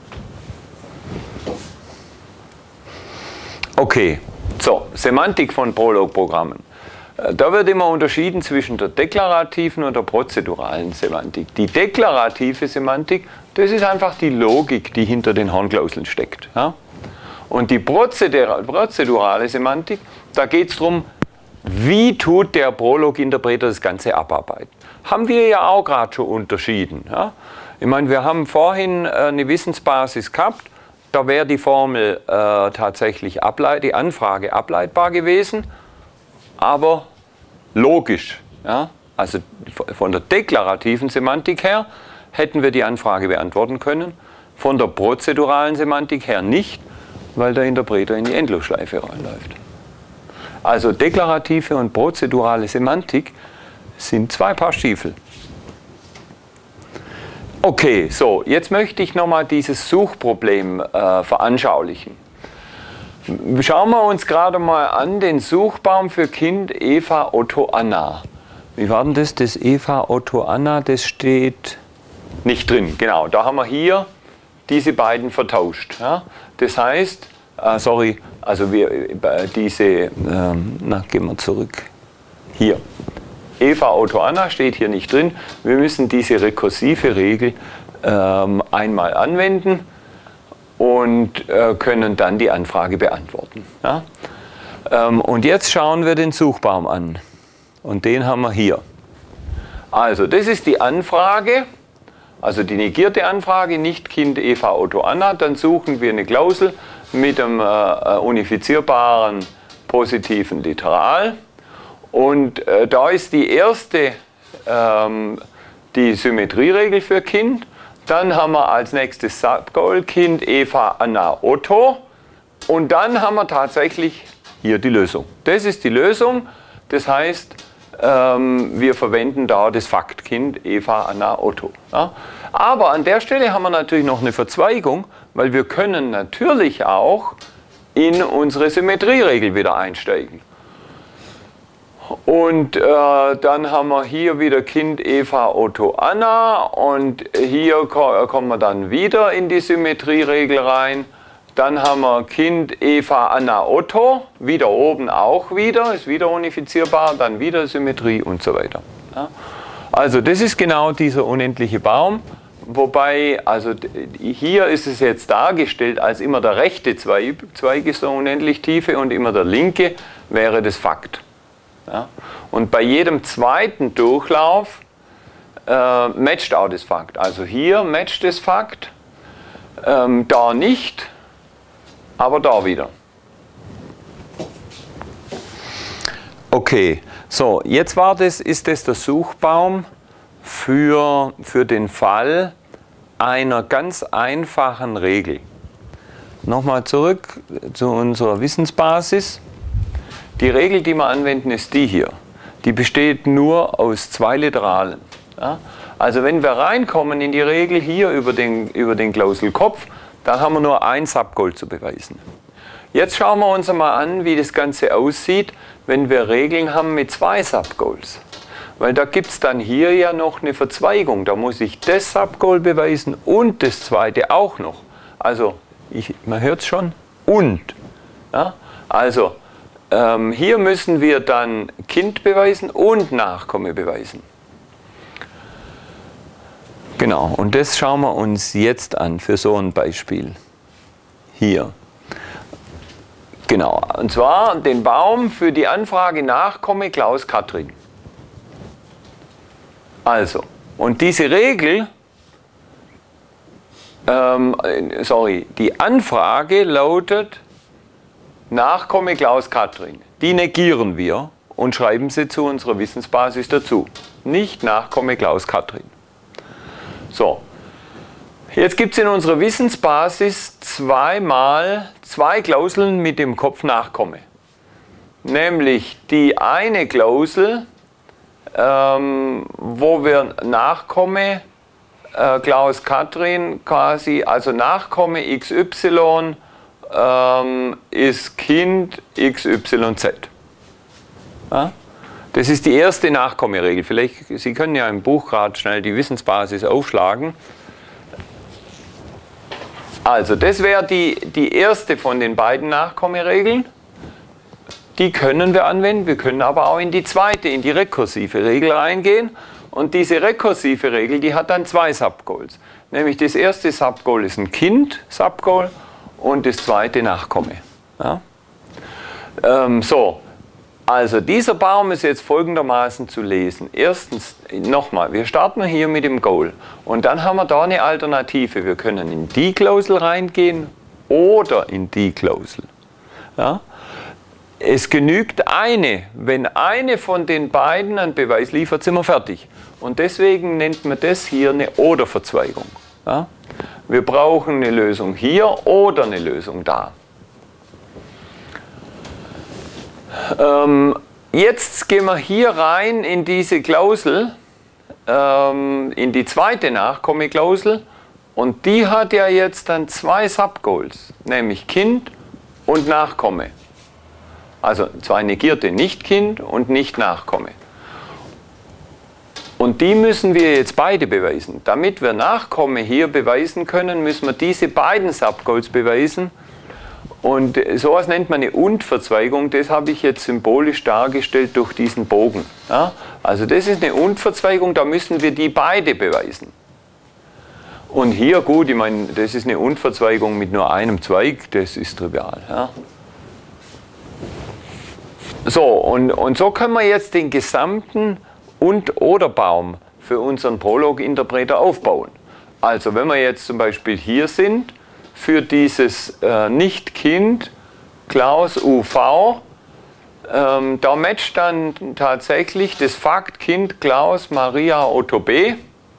A: Okay, so, Semantik von Prolog-Programmen. Da wird immer unterschieden zwischen der deklarativen und der prozeduralen Semantik. Die deklarative Semantik, das ist einfach die Logik, die hinter den Hornklauseln steckt. Ja? Und die prozedurale Semantik, da geht es darum, wie tut der Prolog-Interpreter das Ganze abarbeiten. Haben wir ja auch gerade schon unterschieden. Ja? Ich meine, wir haben vorhin eine Wissensbasis gehabt, da wäre die Formel äh, tatsächlich ableit, die Anfrage ableitbar gewesen, aber logisch. Ja? Also von der deklarativen Semantik her hätten wir die Anfrage beantworten können, von der prozeduralen Semantik her nicht, weil der Interpreter in die Endlosschleife reinläuft. Also deklarative und prozedurale Semantik sind zwei Paar Stiefel. Okay, so, jetzt möchte ich nochmal dieses Suchproblem äh, veranschaulichen. Schauen wir uns gerade mal an den Suchbaum für Kind Eva Otto Anna. Wie war denn das? Das Eva Otto Anna, das steht nicht drin. Genau, da haben wir hier diese beiden vertauscht. Ja? Das heißt, äh, sorry, also wir, äh, diese, ähm, na, gehen wir zurück. Hier. Eva Otto Anna steht hier nicht drin. Wir müssen diese rekursive Regel ähm, einmal anwenden und äh, können dann die Anfrage beantworten. Ja? Ähm, und jetzt schauen wir den Suchbaum an. Und den haben wir hier. Also das ist die Anfrage, also die negierte Anfrage, nicht Kind Eva Otto Anna. Dann suchen wir eine Klausel mit einem äh, unifizierbaren positiven Literal. Und äh, da ist die erste ähm, die Symmetrieregel für Kind. Dann haben wir als nächstes Subgoal Kind Eva Anna Otto. Und dann haben wir tatsächlich hier die Lösung. Das ist die Lösung. Das heißt, ähm, wir verwenden da das Fakt Kind Eva Anna Otto. Ja? Aber an der Stelle haben wir natürlich noch eine Verzweigung, weil wir können natürlich auch in unsere Symmetrieregel wieder einsteigen. Und äh, dann haben wir hier wieder Kind Eva Otto Anna und hier ko kommen wir dann wieder in die Symmetrieregel rein. Dann haben wir Kind Eva Anna Otto, wieder oben auch wieder, ist wieder unifizierbar, dann wieder Symmetrie und so weiter. Ja. Also das ist genau dieser unendliche Baum, wobei, also hier ist es jetzt dargestellt als immer der rechte Zweig, Zweig ist der unendlich tiefe und immer der linke wäre das Fakt. Ja. Und bei jedem zweiten Durchlauf äh, matcht auch das Fakt. Also hier matcht das Fakt, ähm, da nicht, aber da wieder. Okay, so, jetzt war das, ist das der Suchbaum für, für den Fall einer ganz einfachen Regel. Nochmal zurück zu unserer Wissensbasis. Die Regel, die wir anwenden, ist die hier. Die besteht nur aus zwei Literalen. Ja? Also wenn wir reinkommen in die Regel hier über den, über den Klauselkopf, dann haben wir nur ein Subgoal zu beweisen. Jetzt schauen wir uns mal an, wie das Ganze aussieht, wenn wir Regeln haben mit zwei Subgoals. Weil da gibt es dann hier ja noch eine Verzweigung. Da muss ich das Subgoal beweisen und das zweite auch noch. Also, ich, man hört es schon, und. Ja? Also, ähm, hier müssen wir dann Kind beweisen und Nachkomme beweisen. Genau, und das schauen wir uns jetzt an für so ein Beispiel. Hier. Genau, und zwar den Baum für die Anfrage Nachkomme Klaus Katrin. Also, und diese Regel, ähm, sorry, die Anfrage lautet Nachkomme Klaus Katrin. Die negieren wir und schreiben sie zu unserer Wissensbasis dazu. Nicht Nachkomme Klaus Katrin. So, jetzt gibt es in unserer Wissensbasis zweimal zwei Klauseln mit dem Kopf Nachkomme. Nämlich die eine Klausel, ähm, wo wir Nachkomme äh, Klaus Katrin quasi, also Nachkomme X Y ähm, ist Kind X Y Z. Ja? Das ist die erste Nachkommeregel. Vielleicht, Sie können ja im Buch gerade schnell die Wissensbasis aufschlagen. Also, das wäre die, die erste von den beiden Nachkommeregeln. Die können wir anwenden. Wir können aber auch in die zweite, in die rekursive Regel reingehen. Und diese rekursive Regel, die hat dann zwei Subgoals. Nämlich das erste Subgoal ist ein Kind-Subgoal und das zweite Nachkomme. Ja? Ähm, so. Also dieser Baum ist jetzt folgendermaßen zu lesen. Erstens, nochmal, wir starten hier mit dem Goal und dann haben wir da eine Alternative. Wir können in die Klausel reingehen oder in die Klausel. Ja? Es genügt eine. Wenn eine von den beiden einen Beweis liefert, sind wir fertig. Und deswegen nennt man das hier eine Oder-Verzweigung. Ja? Wir brauchen eine Lösung hier oder eine Lösung da. Ähm, jetzt gehen wir hier rein in diese Klausel, ähm, in die zweite Nachkomme-Klausel, und die hat ja jetzt dann zwei Subgoals, nämlich Kind und Nachkomme. Also zwei negierte, nicht Kind und nicht Nachkomme. Und die müssen wir jetzt beide beweisen. Damit wir Nachkomme hier beweisen können, müssen wir diese beiden Subgoals beweisen. Und sowas nennt man eine Und-Verzweigung, das habe ich jetzt symbolisch dargestellt durch diesen Bogen. Ja? Also das ist eine Und-Verzweigung, da müssen wir die beide beweisen. Und hier, gut, ich meine, das ist eine Und-Verzweigung mit nur einem Zweig, das ist trivial. Ja? So, und, und so können wir jetzt den gesamten Und-Oder-Baum für unseren Prolog-Interpreter aufbauen. Also wenn wir jetzt zum Beispiel hier sind, für dieses äh, Nicht-Kind Klaus U V, ähm, da matcht dann tatsächlich das Fakt Kind Klaus Maria Otto B.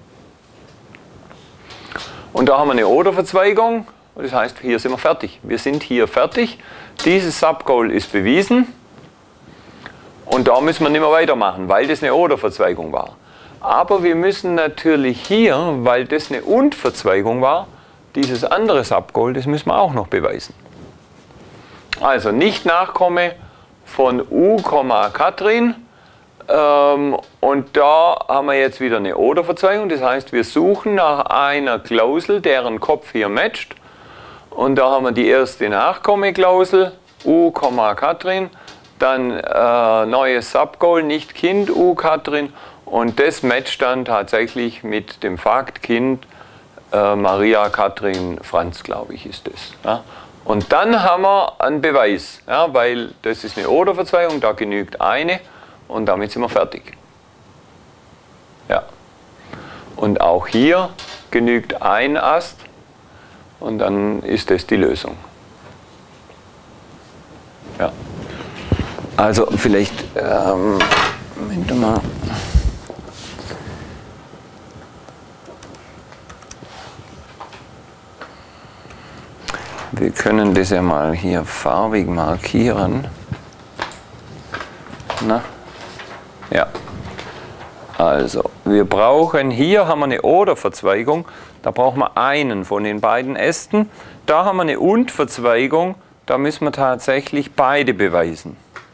A: Und da haben wir eine Oder-Verzweigung, das heißt, hier sind wir fertig. Wir sind hier fertig, dieses Subgoal ist bewiesen und da müssen wir nicht mehr weitermachen, weil das eine Oder-Verzweigung war. Aber wir müssen natürlich hier, weil das eine Und-Verzweigung war, dieses andere Subgoal, das müssen wir auch noch beweisen. Also nicht Nachkomme von U, Katrin. Ähm, und da haben wir jetzt wieder eine Oder-Verzweigung. Das heißt, wir suchen nach einer Klausel, deren Kopf hier matcht. Und da haben wir die erste Nachkomme-Klausel, U, Katrin. Dann äh, neues Subgoal, nicht Kind, U, Katrin. Und das matcht dann tatsächlich mit dem Fakt Kind, Äh, Maria, Katrin, Franz, glaube ich, ist das. Ja. Und dann haben wir einen Beweis, ja, weil das ist eine Oder-Verzweigung, da genügt eine und damit sind wir fertig. Ja. Und auch hier genügt ein Ast und dann ist das die Lösung. Ja. Also vielleicht, ähm, Moment mal. Wir können das ja mal hier farbig markieren. Na? Ja. Also, wir brauchen, hier haben wir eine Oder-Verzweigung, da brauchen wir einen von den beiden Ästen. Da haben wir eine Und-Verzweigung, da müssen wir tatsächlich beide beweisen.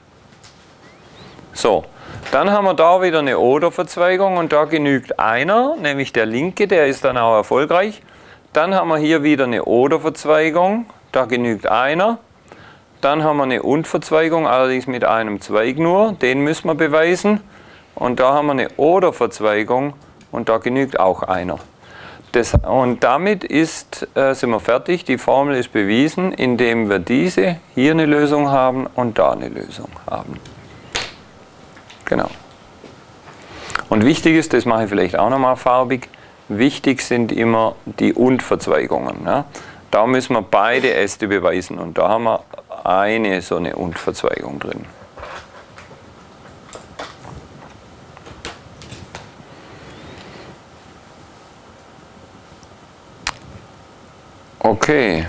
A: So, dann haben wir da wieder eine Oder-Verzweigung und da genügt einer, nämlich der linke, der ist dann auch erfolgreich. Dann haben wir hier wieder eine Oder-Verzweigung, da genügt einer. Dann haben wir eine Und-Verzweigung, allerdings mit einem Zweig nur, den müssen wir beweisen. Und da haben wir eine Oder-Verzweigung und da genügt auch einer. Das, und damit ist, äh, sind wir fertig, die Formel ist bewiesen, indem wir diese hier eine Lösung haben und da eine Lösung haben. Genau. Und wichtig ist, das mache ich vielleicht auch nochmal farbig, wichtig sind immer die Und-Verzweigungen. Ja? Da müssen wir beide Äste beweisen und da haben wir eine so eine Und-Verzweigung drin. Okay.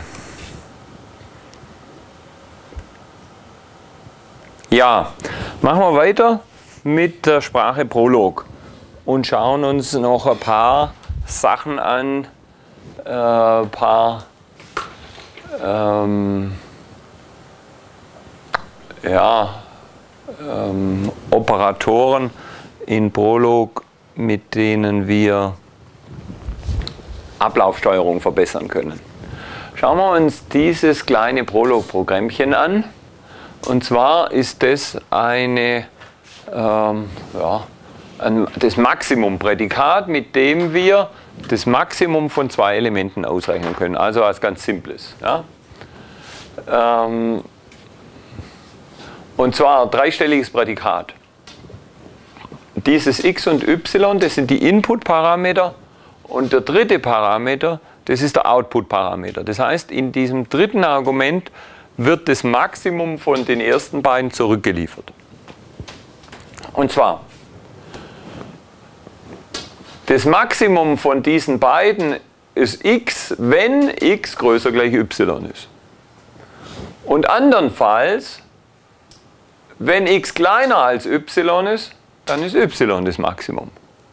A: Ja, machen wir weiter mit der Sprache Prolog und schauen uns noch ein paar Sachen an, äh, ein paar ähm, ja, ähm, Operatoren in Prolog, mit denen wir Ablaufsteuerung verbessern können. Schauen wir uns dieses kleine Prolog-Programmchen an. Und zwar ist das eine, ähm, ja, ein, das Maximumprädikat, mit dem wir das Maximum von zwei Elementen ausrechnen können. Also als ganz simples. Ja. Ähm, und zwar ein dreistelliges Prädikat. Dieses x und y, das sind die Input-Parameter. Und der dritte Parameter, das ist der Output-Parameter. Das heißt, in diesem dritten Argument wird das Maximum von den ersten beiden zurückgeliefert. Und zwar, das Maximum von diesen beiden ist x, wenn x größer gleich y ist. Und andernfalls, wenn x kleiner als y ist, dann ist y das Maximum.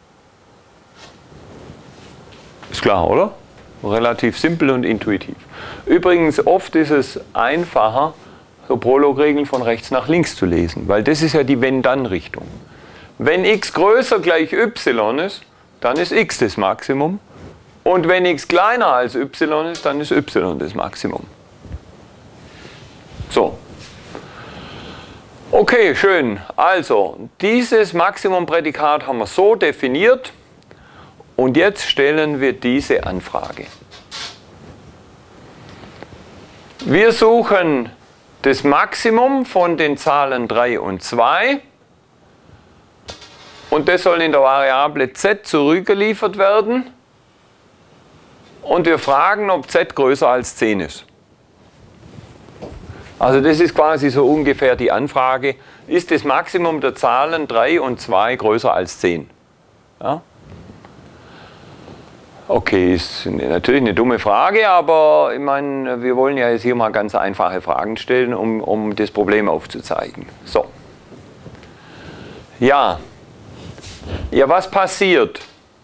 A: Ist klar, oder? Relativ simpel und intuitiv. Übrigens, oft ist es einfacher, so Prologregeln von rechts nach links zu lesen, weil das ist ja die Wenn-Dann-Richtung. Wenn x größer gleich y ist, dann ist x das Maximum. Und wenn x kleiner als y ist, dann ist y das Maximum. So. Okay, schön. Also, dieses Maximumprädikat haben wir so definiert. Und jetzt stellen wir diese Anfrage. Wir suchen das Maximum von den Zahlen drei und zwei und das soll in der Variable z zurückgeliefert werden und wir fragen, ob z größer als zehn ist. Also das ist quasi so ungefähr die Anfrage, ist das Maximum der Zahlen drei und zwei größer als zehn? Ja? Okay, ist natürlich eine dumme Frage, aber ich meine, wir wollen ja jetzt hier mal ganz einfache Fragen stellen, um, um das Problem aufzuzeigen. So. Ja. Ja, was passiert?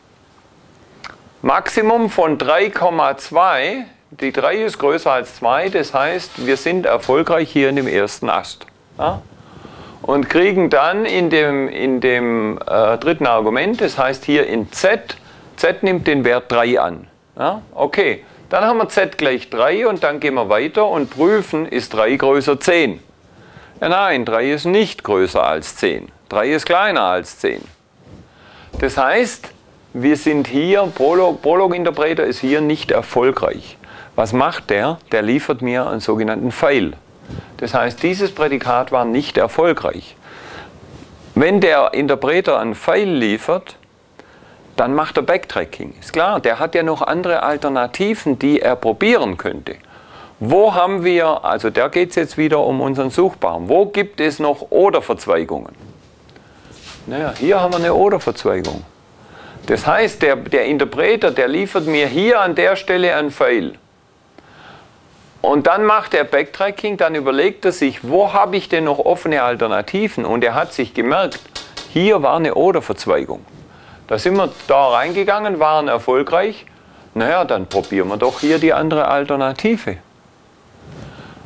A: Maximum von drei Komma zwei, die drei ist größer als zwei, das heißt, wir sind erfolgreich hier in dem ersten Ast. Ja? Und kriegen dann in dem, in dem äh, dritten Argument, das heißt hier in z, z nimmt den Wert drei an. Ja, okay, dann haben wir z gleich drei und dann gehen wir weiter und prüfen, ist drei größer zehn? Ja, nein, drei ist nicht größer als zehn. drei ist kleiner als zehn. Das heißt, wir sind hier, Prolog, Prolog-Interpreter ist hier nicht erfolgreich. Was macht der? Der liefert mir einen sogenannten Fail. Das heißt, dieses Prädikat war nicht erfolgreich. Wenn der Interpreter einen Fail liefert, dann macht er Backtracking. Ist klar, der hat ja noch andere Alternativen, die er probieren könnte. Wo haben wir, also da geht es jetzt wieder um unseren Suchbaum, wo gibt es noch Oder-Verzweigungen? Naja, hier haben wir eine Oder-Verzweigung. Das heißt, der, der Interpreter, der liefert mir hier an der Stelle einen Fail. Und dann macht er Backtracking, dann überlegt er sich, wo habe ich denn noch offene Alternativen? Und er hat sich gemerkt, hier war eine Oder-Verzweigung. Da sind wir da reingegangen, waren erfolgreich. Naja, dann probieren wir doch hier die andere Alternative.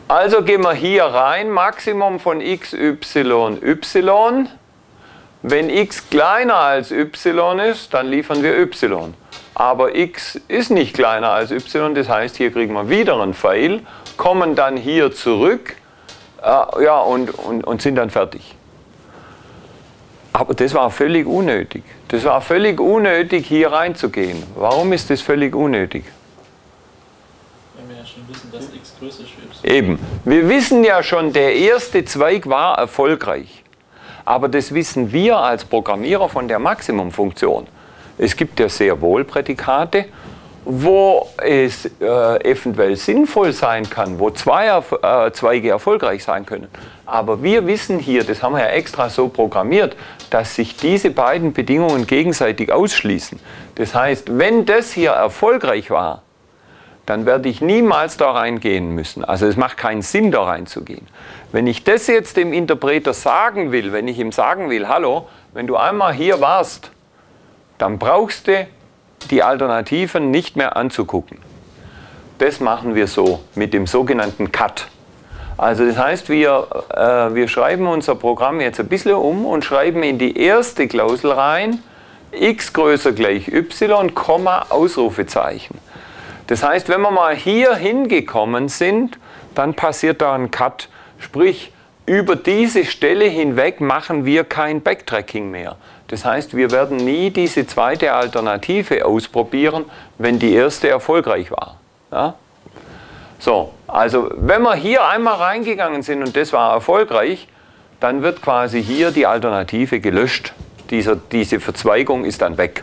A: Also gehen wir hier rein, Maximum von x, y, y. Wenn x kleiner als y ist, dann liefern wir y. Aber x ist nicht kleiner als y, das heißt, hier kriegen wir wieder einen Pfeil, kommen dann hier zurück äh, ja, und, und, und sind dann fertig. Aber das war völlig unnötig. Das war völlig unnötig, hier reinzugehen. Warum ist das völlig unnötig?
B: Wenn wir ja schon wissen, dass x größer ist wie y.
A: Eben. Wir wissen ja schon, der erste Zweig war erfolgreich. Aber das wissen wir als Programmierer von der Maximumfunktion. Es gibt ja sehr wohl Prädikate, wo es äh, eventuell sinnvoll sein kann, wo zwei äh, Zweige erfolgreich sein können. Aber wir wissen hier, das haben wir ja extra so programmiert, dass sich diese beiden Bedingungen gegenseitig ausschließen. Das heißt, wenn das hier erfolgreich war, dann werde ich niemals da reingehen müssen. Also es macht keinen Sinn, da reinzugehen. Wenn ich das jetzt dem Interpreter sagen will, wenn ich ihm sagen will, hallo, wenn du einmal hier warst, dann brauchst du die Alternativen nicht mehr anzugucken. Das machen wir so mit dem sogenannten Cut. Also das heißt, wir, äh, wir schreiben unser Programm jetzt ein bisschen um und schreiben in die erste Klausel rein, x größer gleich y, Komma, Ausrufezeichen. Das heißt, wenn wir mal hier hingekommen sind, dann passiert da ein Cut. Sprich, über diese Stelle hinweg machen wir kein Backtracking mehr. Das heißt, wir werden nie diese zweite Alternative ausprobieren, wenn die erste erfolgreich war. Ja? So, also wenn wir hier einmal reingegangen sind und das war erfolgreich, dann wird quasi hier die Alternative gelöscht. Dieser, diese Verzweigung ist dann weg.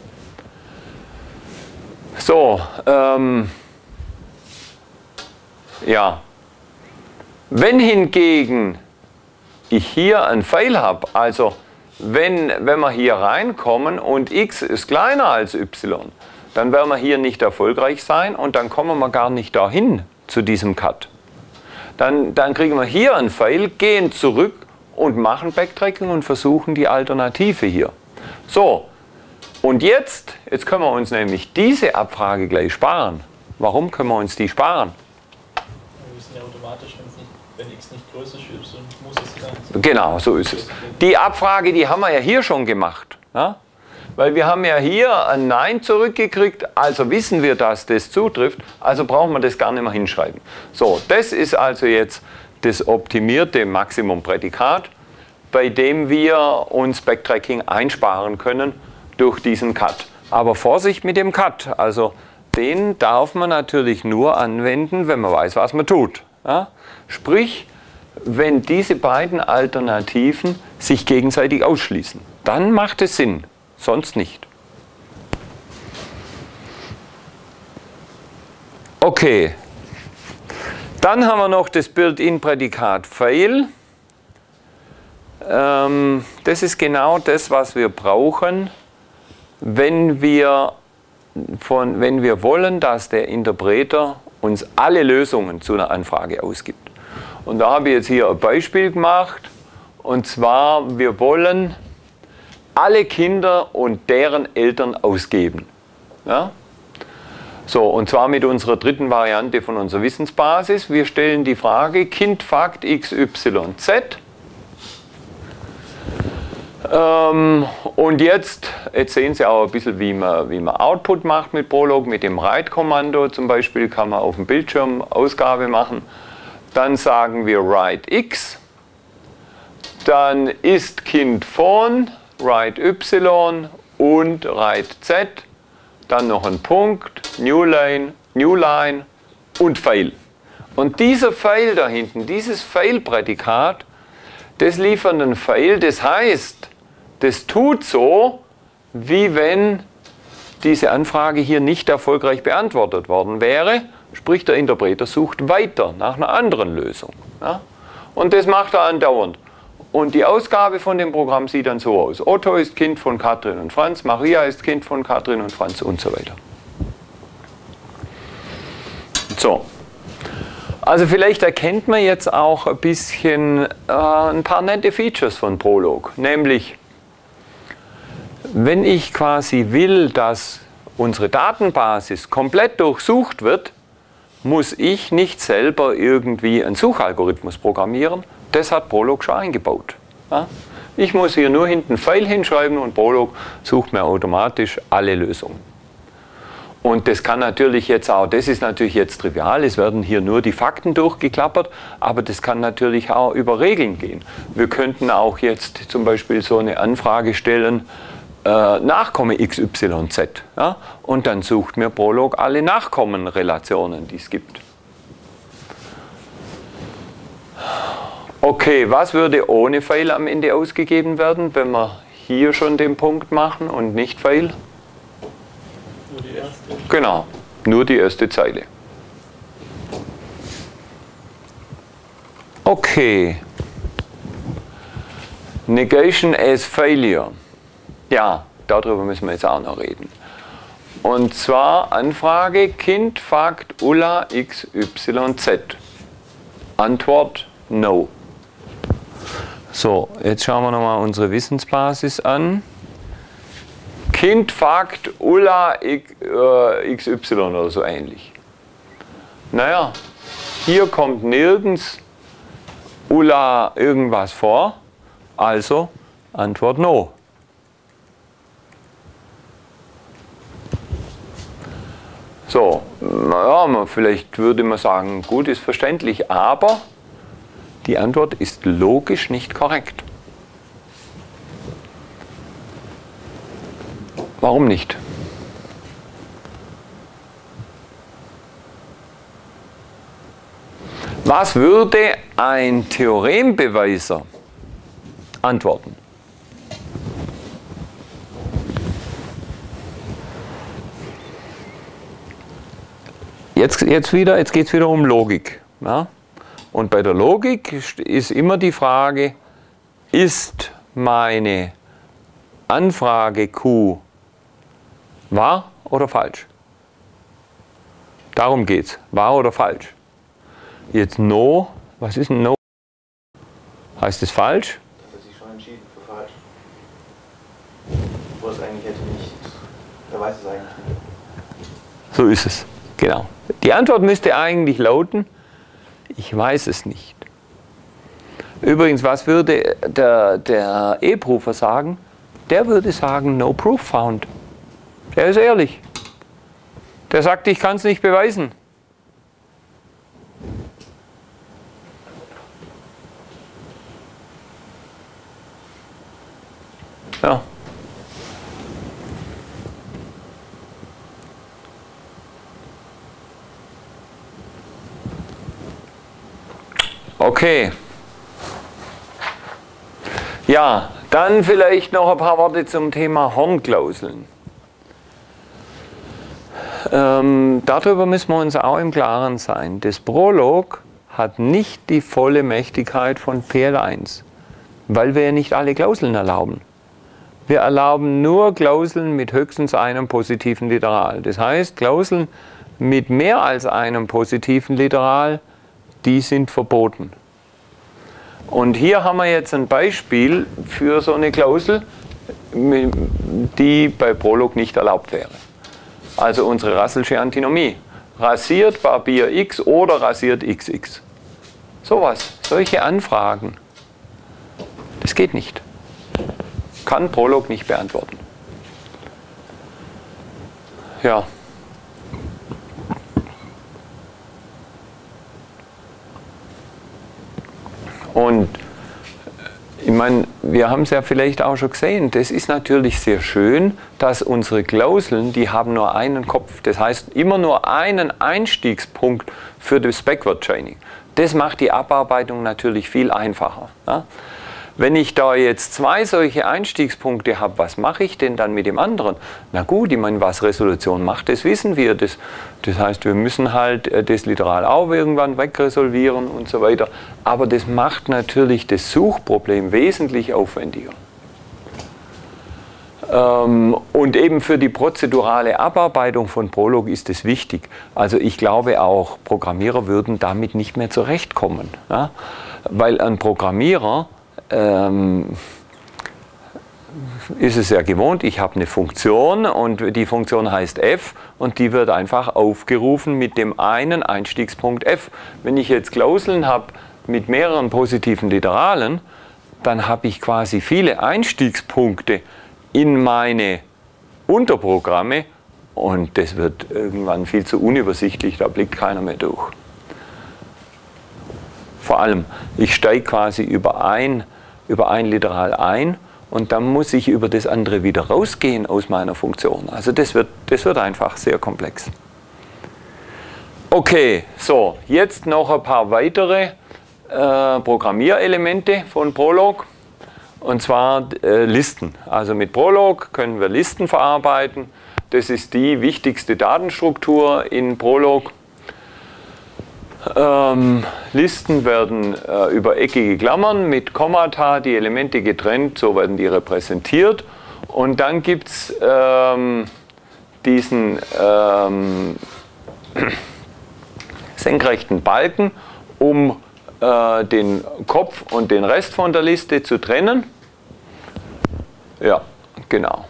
A: So, ähm, ja. Wenn hingegen ich hier einen Pfeil habe, also wenn, wenn wir hier reinkommen und x ist kleiner als y, dann werden wir hier nicht erfolgreich sein und dann kommen wir gar nicht dahin zu diesem Cut. Dann, dann kriegen wir hier einen Pfeil, gehen zurück und machen Backtracking und versuchen die Alternative hier. So, und jetzt, jetzt können wir uns nämlich diese Abfrage gleich sparen. Warum können wir uns die sparen?
B: Wir wissen ja automatisch, wenn, es nicht, wenn x nicht größer ist wie y, muss es sein.
A: Genau, so ist es. Die Abfrage, die haben wir ja hier schon gemacht. Ja? Weil wir haben ja hier ein Nein zurückgekriegt, also wissen wir, dass das zutrifft, also brauchen wir das gar nicht mehr hinschreiben. So, das ist also jetzt das optimierte Maximumprädikat, bei dem wir uns Backtracking einsparen können durch diesen Cut. Aber Vorsicht mit dem Cut, also den darf man natürlich nur anwenden, wenn man weiß, was man tut. Ja? Sprich, wenn diese beiden Alternativen sich gegenseitig ausschließen, dann macht es Sinn. Sonst nicht. Okay. Dann haben wir noch das Built-in-Prädikat Fail. Ähm, das ist genau das, was wir brauchen, wenn wir, von, wenn wir wollen, dass der Interpreter uns alle Lösungen zu einer Anfrage ausgibt. Und da habe ich jetzt hier ein Beispiel gemacht. Und zwar, wir wollen alle Kinder und deren Eltern ausgeben. Ja? So, und zwar mit unserer dritten Variante von unserer Wissensbasis. Wir stellen die Frage, Kind Fakt x y z. Ähm, und jetzt, jetzt sehen Sie auch ein bisschen, wie man, wie man Output macht mit Prolog. Mit dem Write-Kommando zum Beispiel kann man auf dem Bildschirm Ausgabe machen. Dann sagen wir Write x. Dann ist Kind von Write y und Write z, dann noch ein Punkt, New Line, New Line und Fail. Und dieser Fail da hinten, dieses Fail-Prädikat, das liefert einen Fail, das heißt, das tut so, wie wenn diese Anfrage hier nicht erfolgreich beantwortet worden wäre, sprich der Interpreter sucht weiter nach einer anderen Lösung. Ja? Und das macht er andauernd. Und die Ausgabe von dem Programm sieht dann so aus. Otto ist Kind von Katrin und Franz, Maria ist Kind von Katrin und Franz und so weiter. So. Also vielleicht erkennt man jetzt auch ein bisschen äh, ein paar nette Features von Prolog. Nämlich, wenn ich quasi will, dass unsere Datenbasis komplett durchsucht wird, muss ich nicht selber irgendwie einen Suchalgorithmus programmieren. Das hat Prolog schon eingebaut. Ja? Ich muss hier nur hinten Pfeil hinschreiben und Prolog sucht mir automatisch alle Lösungen. Und das kann natürlich jetzt auch, das ist natürlich jetzt trivial, es werden hier nur die Fakten durchgeklappert, aber das kann natürlich auch über Regeln gehen. Wir könnten auch jetzt zum Beispiel so eine Anfrage stellen, äh, Nachkomme X Y Z. Ja? Und dann sucht mir Prolog alle Nachkommenrelationen, die es gibt. Okay, was würde ohne Pfeil am Ende ausgegeben werden, wenn wir hier schon den Punkt machen und nicht Pfeil?
B: Nur die erste.
A: Genau, nur die erste Zeile. Okay. Negation as Failure. Ja, darüber müssen wir jetzt auch noch reden. Und zwar Anfrage Kind fragt Ulla X Y Z. Antwort No. So, jetzt schauen wir nochmal unsere Wissensbasis an. Kind fragt Ulla X Y oder so ähnlich. Naja, hier kommt nirgends Ulla irgendwas vor, also Antwort No. So, naja, vielleicht würde man sagen, gut, ist verständlich, aber die Antwort ist logisch nicht korrekt. Warum nicht? Was würde ein Theorembeweiser antworten? Jetzt, jetzt, wieder, jetzt geht es wieder um Logik. Ja? Und bei der Logik ist immer die Frage, ist meine Anfrage Q wahr oder falsch? Darum geht es. Wahr oder falsch? Jetzt No, was ist ein No? Heißt es falsch?
D: Das hat sich schon entschieden für falsch. Wo es eigentlich hätte nicht, wer weiß es eigentlich nicht.
A: So ist es, genau. Die Antwort müsste eigentlich lauten, ich weiß es nicht. Übrigens, was würde der, der E-Proofer sagen? Der würde sagen, no proof found. Der ist ehrlich. Der sagt, ich kann es nicht beweisen. Ja. Okay. Ja, dann vielleicht noch ein paar Worte zum Thema Hornklauseln. Ähm, darüber müssen wir uns auch im Klaren sein. Das Prolog hat nicht die volle Mächtigkeit von P L eins, weil wir ja nicht alle Klauseln erlauben. Wir erlauben nur Klauseln mit höchstens einem positiven Literal. Das heißt, Klauseln mit mehr als einem positiven Literal, die sind verboten. Und hier haben wir jetzt ein Beispiel für so eine Klausel, die bei Prolog nicht erlaubt wäre. Also unsere Russellsche Antinomie. Rasiert Barbier X oder rasiert X X. Sowas, solche Anfragen. Das geht nicht. Kann Prolog nicht beantworten. Ja. Und ich meine, wir haben es ja vielleicht auch schon gesehen, das ist natürlich sehr schön, dass unsere Klauseln, die haben nur einen Kopf, das heißt immer nur einen Einstiegspunkt für das Backward Chaining. Das macht die Abarbeitung natürlich viel einfacher. Ja? Wenn ich da jetzt zwei solche Einstiegspunkte habe, was mache ich denn dann mit dem anderen? Na gut, ich meine, was Resolution macht, das wissen wir. Das, das heißt, wir müssen halt das Literal auch irgendwann wegresolvieren und so weiter. Aber das macht natürlich das Suchproblem wesentlich aufwendiger. Ähm, und eben für die prozedurale Abarbeitung von Prolog ist es wichtig. Also ich glaube auch, Programmierer würden damit nicht mehr zurechtkommen. Ja? Weil ein Programmierer Ähm, ist es ja gewohnt, ich habe eine Funktion und die Funktion heißt f und die wird einfach aufgerufen mit dem einen Einstiegspunkt f. Wenn ich jetzt Klauseln habe mit mehreren positiven Literalen, dann habe ich quasi viele Einstiegspunkte in meine Unterprogramme und das wird irgendwann viel zu unübersichtlich, da blickt keiner mehr durch. Vor allem, ich steige quasi über ein, über ein Literal ein und dann muss ich über das andere wieder rausgehen aus meiner Funktion. Also das wird, das wird einfach sehr komplex. Okay, so, jetzt noch ein paar weitere äh, Programmierelemente von Prolog. Und zwar äh, Listen. Also mit Prolog können wir Listen verarbeiten. Das ist die wichtigste Datenstruktur in Prolog. Ähm, Listen werden äh, über eckige Klammern mit Kommata, die Elemente getrennt, so werden die repräsentiert. Und dann gibt es ähm, diesen ähm, senkrechten Balken, um äh, den Kopf und den Rest von der Liste zu trennen. Ja, genau.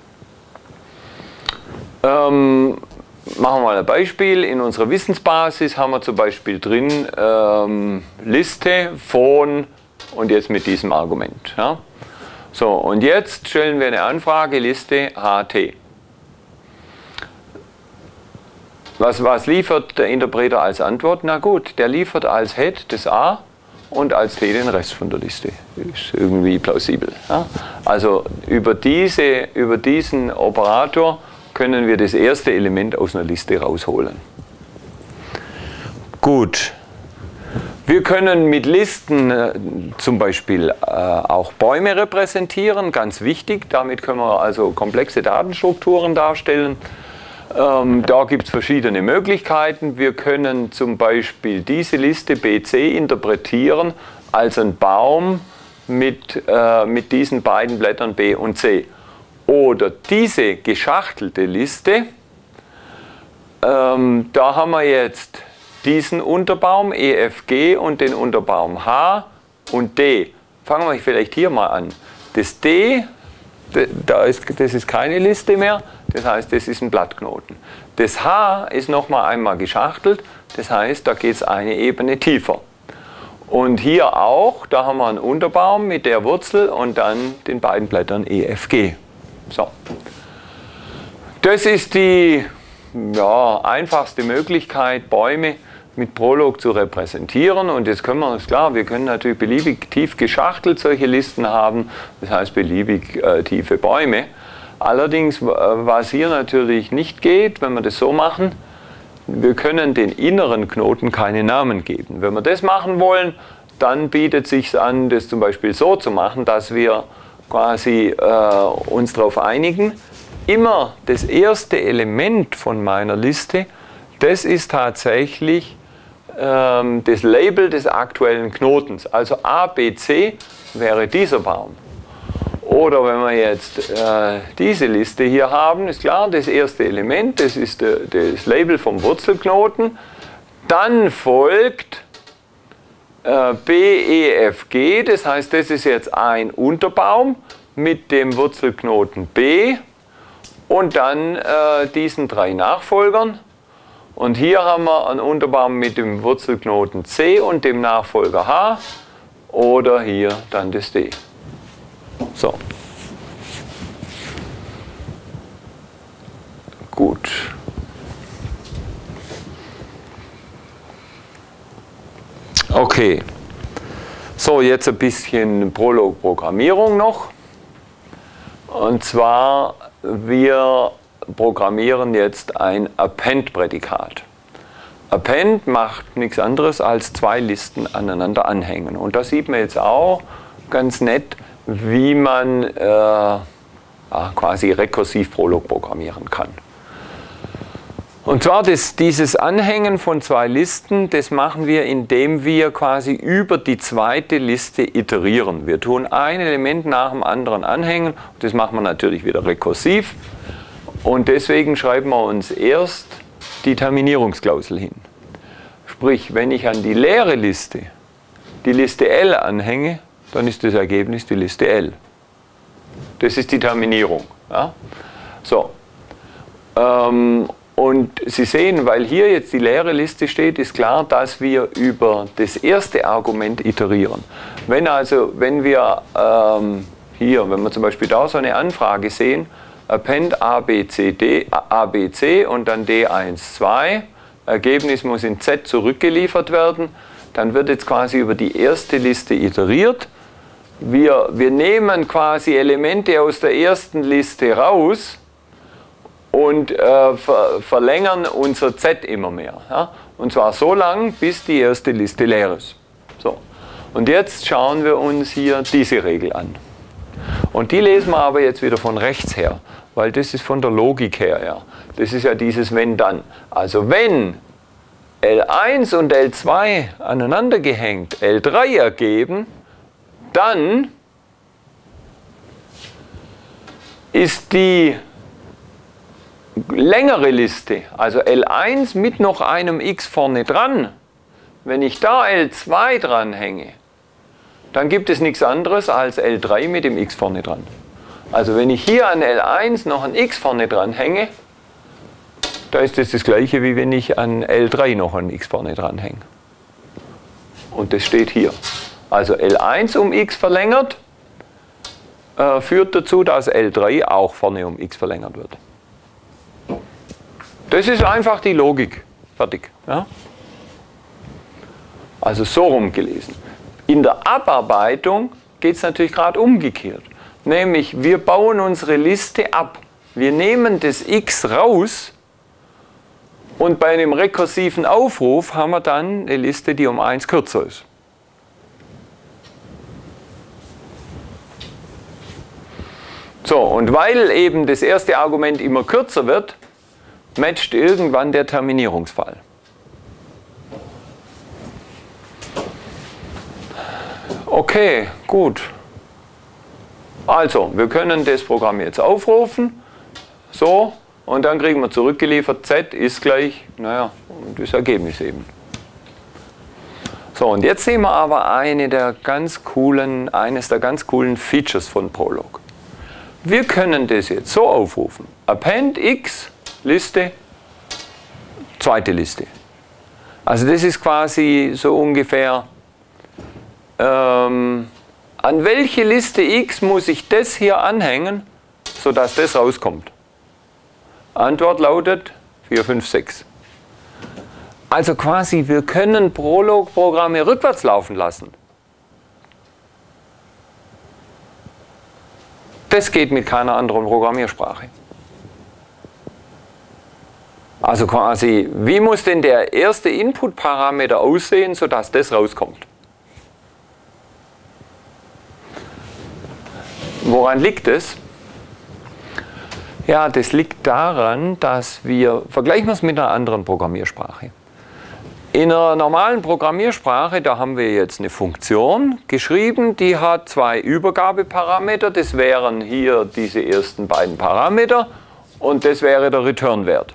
A: Ähm, Machen wir mal ein Beispiel. In unserer Wissensbasis haben wir zum Beispiel drin ähm, Liste von und jetzt mit diesem Argument. Ja. So, und jetzt stellen wir eine Anfrage, Liste H T. Was, was liefert der Interpreter als Antwort? Na gut, der liefert als Head das A und als T den Rest von der Liste. Ist irgendwie plausibel. Ja. Also über, diese, über diesen Operator können wir das erste Element aus einer Liste rausholen. Gut. Wir können mit Listen äh, zum Beispiel äh, auch Bäume repräsentieren, ganz wichtig. Damit können wir also komplexe Datenstrukturen darstellen. Ähm, da gibt es verschiedene Möglichkeiten. Wir können zum Beispiel diese Liste B C interpretieren als einen Baum mit, äh, mit diesen beiden Blättern B und C. Oder diese geschachtelte Liste, ähm, da haben wir jetzt diesen Unterbaum E F G und den Unterbaum H und D. Fangen wir vielleicht hier mal an. Das D, da ist, das ist keine Liste mehr, das heißt, das ist ein Blattknoten. Das H ist nochmal einmal geschachtelt, das heißt, da geht es eine Ebene tiefer. Und hier auch, da haben wir einen Unterbaum mit der Wurzel und dann den beiden Blättern E F G. So. Das ist die ja, einfachste Möglichkeit, Bäume mit Prolog zu repräsentieren. Und jetzt können wir, ist klar, wir können natürlich beliebig tief geschachtelt solche Listen haben, das heißt beliebig äh, tiefe Bäume. Allerdings, was hier natürlich nicht geht, wenn wir das so machen, wir können den inneren Knoten keine Namen geben. Wenn wir das machen wollen, dann bietet es sich an, das zum Beispiel so zu machen, dass wir quasi äh, uns darauf einigen, immer das erste Element von meiner Liste, das ist tatsächlich ähm, das Label des aktuellen Knotens. Also A, B, C wäre dieser Baum. Oder wenn wir jetzt äh, diese Liste hier haben, ist klar, das erste Element, das ist de, das Label vom Wurzelknoten. Dann folgt äh, B, E, F, G, das heißt, das ist jetzt ein Unterbaum mit dem Wurzelknoten B und dann äh, diesen drei Nachfolgern. Und hier haben wir einen Unterbaum mit dem Wurzelknoten C und dem Nachfolger H oder hier dann das D. So. Gut. Okay. So, jetzt ein bisschen Prolog-Programmierung noch. Und zwar, wir programmieren jetzt ein Append-Prädikat. Append macht nichts anderes als zwei Listen aneinander anhängen. Und da sieht man jetzt auch ganz nett, wie man äh, ja, quasi rekursiv Prolog programmieren kann. Und zwar das, dieses Anhängen von zwei Listen, das machen wir, indem wir quasi über die zweite Liste iterieren. Wir tun ein Element nach dem anderen anhängen. Das machen wir natürlich wieder rekursiv. Und deswegen schreiben wir uns erst die Terminierungsklausel hin. Sprich, wenn ich an die leere Liste die Liste L anhänge, dann ist das Ergebnis die Liste L. Das ist die Terminierung. Ja? So. Ähm, und Sie sehen, weil hier jetzt die leere Liste steht, ist klar, dass wir über das erste Argument iterieren. Wenn also, wenn wir ähm, hier, wenn wir zum Beispiel da so eine Anfrage sehen, append A, B, C, D, A, B, C und dann D eins, zwei, Ergebnis muss in Z zurückgeliefert werden, dann wird jetzt quasi über die erste Liste iteriert. Wir, wir nehmen quasi Elemente aus der ersten Liste raus und äh, ver, verlängern unser Z immer mehr. Ja? Und zwar so lang, bis die erste Liste leer ist. So. Und jetzt schauen wir uns hier diese Regel an. Und die lesen wir aber jetzt wieder von rechts her, weil das ist von der Logik her. Ja. Das ist ja dieses Wenn-Dann. Also wenn L eins und L zwei aneinander gehängt L drei ergeben, dann ist die längere Liste, also L eins mit noch einem x vorne dran, wenn ich da L zwei dranhänge, dann gibt es nichts anderes als L drei mit dem x vorne dran. Also wenn ich hier an L eins noch ein x vorne dran hänge, da ist das das gleiche, wie wenn ich an L drei noch ein x vorne dran hänge. Und das steht hier. Also L eins um x verlängert, äh, führt dazu, dass L drei auch vorne um x verlängert wird. Das ist einfach die Logik. Fertig. Ja? Also so rum gelesen. In der Abarbeitung geht es natürlich gerade umgekehrt. Nämlich, wir bauen unsere Liste ab. Wir nehmen das x raus und bei einem rekursiven Aufruf haben wir dann eine Liste, die um eins kürzer ist. So, und weil eben das erste Argument immer kürzer wird, matcht irgendwann der Terminierungsfall. Okay, gut. Also, wir können das Programm jetzt aufrufen, so, und dann kriegen wir zurückgeliefert, Z ist gleich, naja, das Ergebnis eben. So, und jetzt sehen wir aber eine der ganz coolen, eines der ganz coolen Features von Prolog. Wir können das jetzt so aufrufen. Append x, Liste, zweite Liste. Also das ist quasi so ungefähr, ähm, an welche Liste x muss ich das hier anhängen, sodass das rauskommt? Antwort lautet vier, fünf, sechs. Also quasi, wir können Prolog-Programme rückwärts laufen lassen. Das geht mit keiner anderen Programmiersprache. Also quasi, wie muss denn der erste Input-Parameter aussehen, sodass das rauskommt? Woran liegt es? Ja, das liegt daran, dass wir, vergleichen wir es mit einer anderen Programmiersprache. In einer normalen Programmiersprache, da haben wir jetzt eine Funktion geschrieben, die hat zwei Übergabeparameter, das wären hier diese ersten beiden Parameter und das wäre der Return-Wert.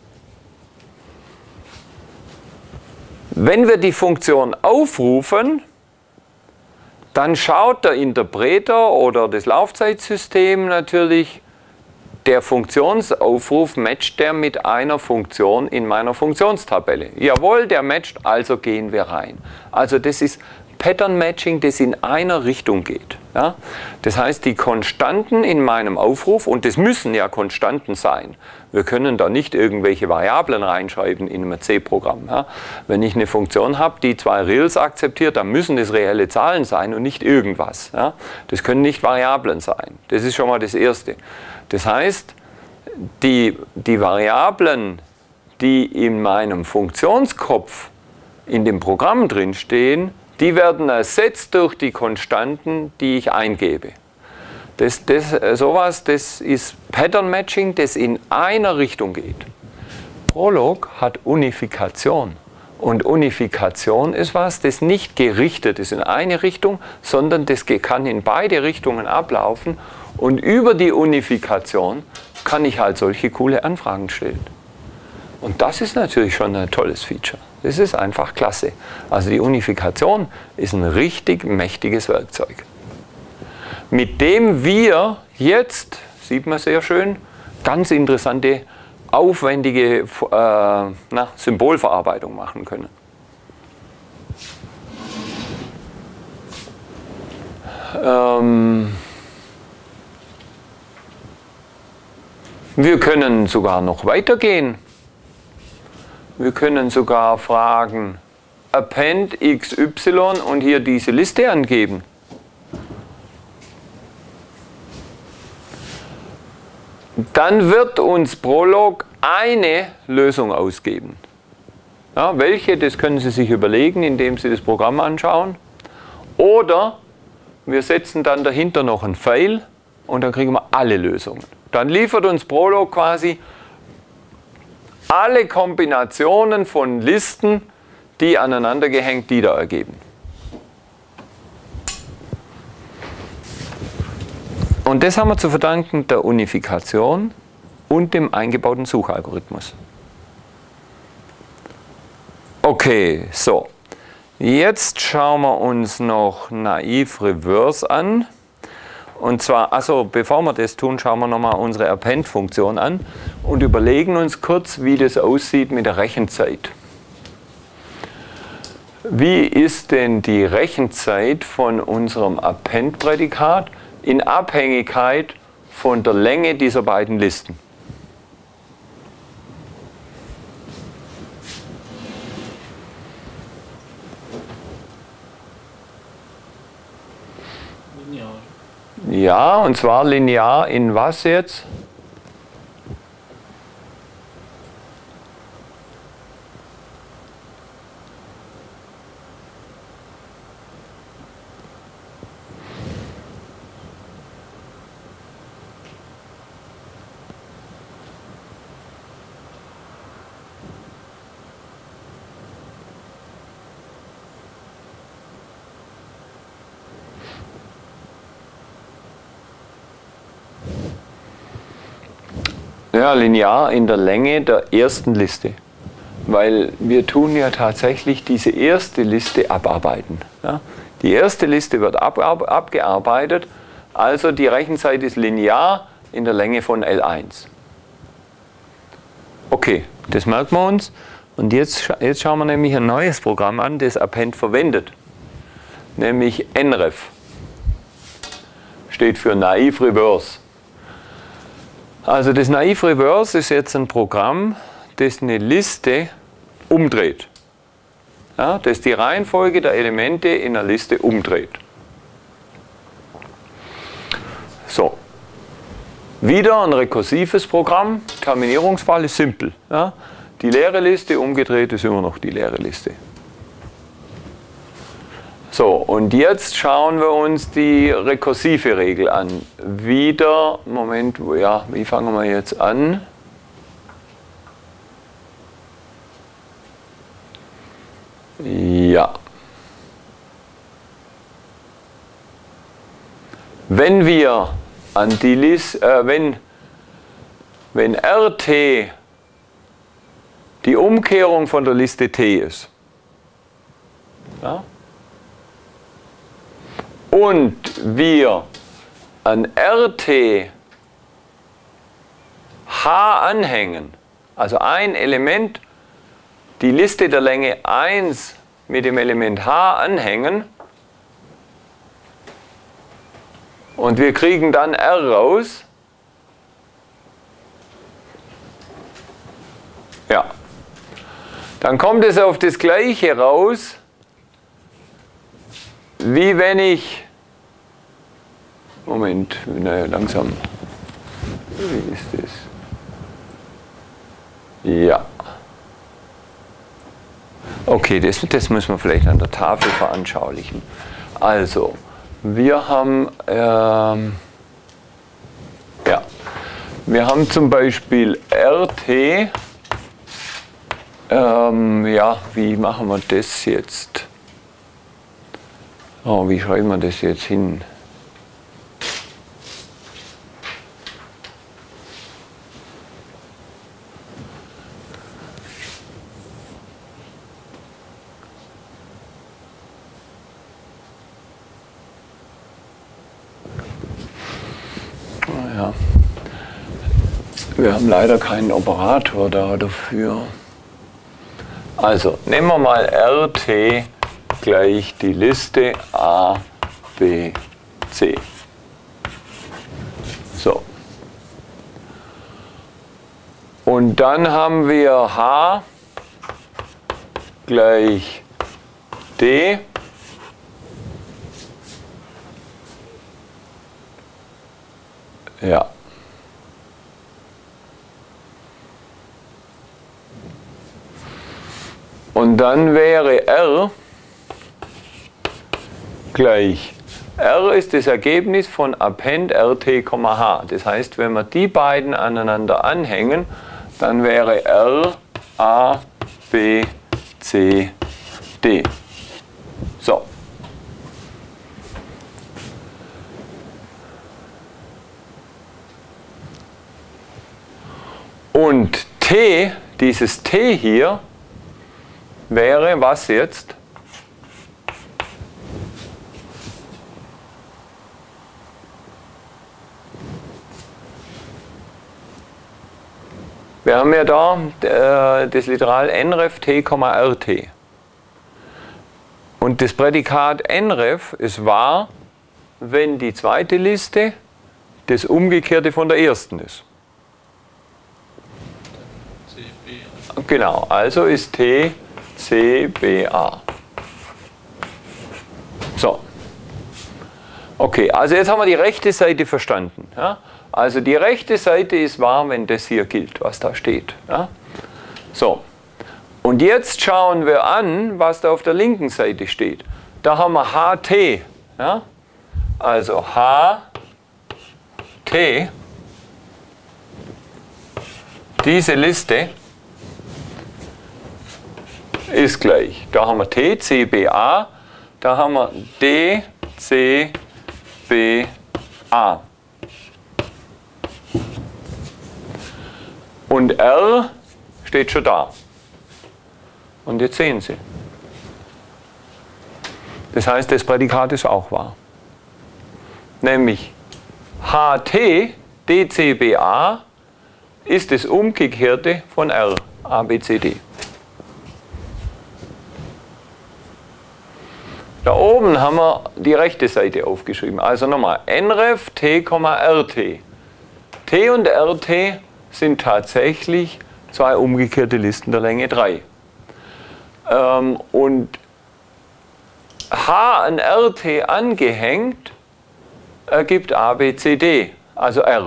A: Wenn wir die Funktion aufrufen, dann schaut der Interpreter oder das Laufzeitsystem natürlich, der Funktionsaufruf matcht der mit einer Funktion in meiner Funktionstabelle. Jawohl, der matcht, also gehen wir rein. Also das ist Pattern Matching, das in einer Richtung geht. Ja? Das heißt, die Konstanten in meinem Aufruf, und das müssen ja Konstanten sein, wir können da nicht irgendwelche Variablen reinschreiben in einem C-Programm. Ja? Wenn ich eine Funktion habe, die zwei Reals akzeptiert, dann müssen das reelle Zahlen sein und nicht irgendwas. Ja? Das können nicht Variablen sein. Das ist schon mal das Erste. Das heißt, die, die Variablen, die in meinem Funktionskopf in dem Programm drin stehen, die werden ersetzt durch die Konstanten, die ich eingebe. Das, das, sowas, das ist Pattern Matching, das in einer Richtung geht. Prolog hat Unifikation. Und Unifikation ist was, das nicht gerichtet ist in eine Richtung, sondern das kann in beide Richtungen ablaufen. Und über die Unifikation kann ich halt solche coole Anfragen stellen. Und das ist natürlich schon ein tolles Feature. Das ist einfach klasse. Also die Unifikation ist ein richtig mächtiges Werkzeug, mit dem wir jetzt sieht man sehr schön, ganz interessante, aufwendige äh, na, Symbolverarbeitung machen können. Ähm, wir können sogar noch weitergehen. Wir können sogar fragen, append X Y und hier diese Liste angeben. Dann wird uns Prolog eine Lösung ausgeben. Ja, welche, das können Sie sich überlegen, indem Sie das Programm anschauen. Oder wir setzen dann dahinter noch ein Pfeil und dann kriegen wir alle Lösungen. Dann liefert uns Prolog quasi alle Kombinationen von Listen, die aneinander gehängt, die da ergeben. Und das haben wir zu verdanken der Unifikation und dem eingebauten Suchalgorithmus. Okay, so. Jetzt schauen wir uns noch Naive Reverse an. Und zwar, also bevor wir das tun, schauen wir nochmal unsere Append-Funktion an und überlegen uns kurz, wie das aussieht mit der Rechenzeit. Wie ist denn die Rechenzeit von unserem Append-Prädikat in Abhängigkeit von der Länge dieser beiden Listen?
B: Linear.
A: Ja, und zwar linear in was jetzt? Ja, linear in der Länge der ersten Liste, weil wir tun ja tatsächlich diese erste Liste abarbeiten. Ja? Die erste Liste wird ab, ab, abgearbeitet, also die Rechenzeit ist linear in der Länge von L eins. Okay, das merken wir uns und jetzt, jetzt schauen wir nämlich ein neues Programm an, das Append verwendet, nämlich N R E F, steht für Naive Reverse. Also das Naive Reverse ist jetzt ein Programm, das eine Liste umdreht. Ja, das die Reihenfolge der Elemente in einer Liste umdreht. So. Wieder ein rekursives Programm. Terminierungsfall ist simpel. Ja, die leere Liste umgedreht ist immer noch die leere Liste. So, und jetzt schauen wir uns die rekursive Regel an. Wieder, Moment, ja, wie fangen wir jetzt an? Ja. Wenn wir an die Liste, äh, wenn, wenn R T die Umkehrung von der Liste T ist, ja, und wir an R T H anhängen, also ein Element, die Liste der Länge eins mit dem Element H anhängen und wir kriegen dann R raus, ja, dann kommt es auf das Gleiche raus, wie wenn ich, Moment, naja, langsam, wie ist das? Ja. Okay, das, das müssen wir vielleicht an der Tafel veranschaulichen. Also, wir haben, ähm, ja, wir haben zum Beispiel R T, ähm, ja, wie machen wir das jetzt? Oh, wie schreiben wir das jetzt hin? Wir haben leider keinen Operator da dafür. Also nehmen wir mal R T gleich die Liste A, B, C. So. Und dann haben wir H gleich D. Ja. Und dann wäre R gleich, R ist das Ergebnis von Append R T, H. Das heißt, wenn wir die beiden aneinander anhängen, dann wäre R, A, B, C, D. So. Und T, dieses T hier, wäre was jetzt? Wir haben ja da äh, das Literal nref t, rt. Und das Prädikat nref ist wahr, wenn die zweite Liste das Umgekehrte von der ersten ist. Genau, also ist T C B A. So. Okay, also jetzt haben wir die rechte Seite verstanden. Ja? Also die rechte Seite ist wahr, wenn das hier gilt, was da steht. Ja? So. Und jetzt schauen wir an, was da auf der linken Seite steht. Da haben wir H T. Ja? Also H T. Diese Liste ist gleich. Da haben wir T C B A, da haben wir D C B A. Und R steht schon da. Und jetzt sehen Sie. Das heißt, das Prädikat ist auch wahr. Nämlich H T D C B A ist das Umgekehrte von R, A, B, C, D. Da oben haben wir die rechte Seite aufgeschrieben. Also nochmal, nref t, rt. T und rt sind tatsächlich zwei umgekehrte Listen der Länge drei. Ähm, und H an rt angehängt ergibt A, B, C, D, also R.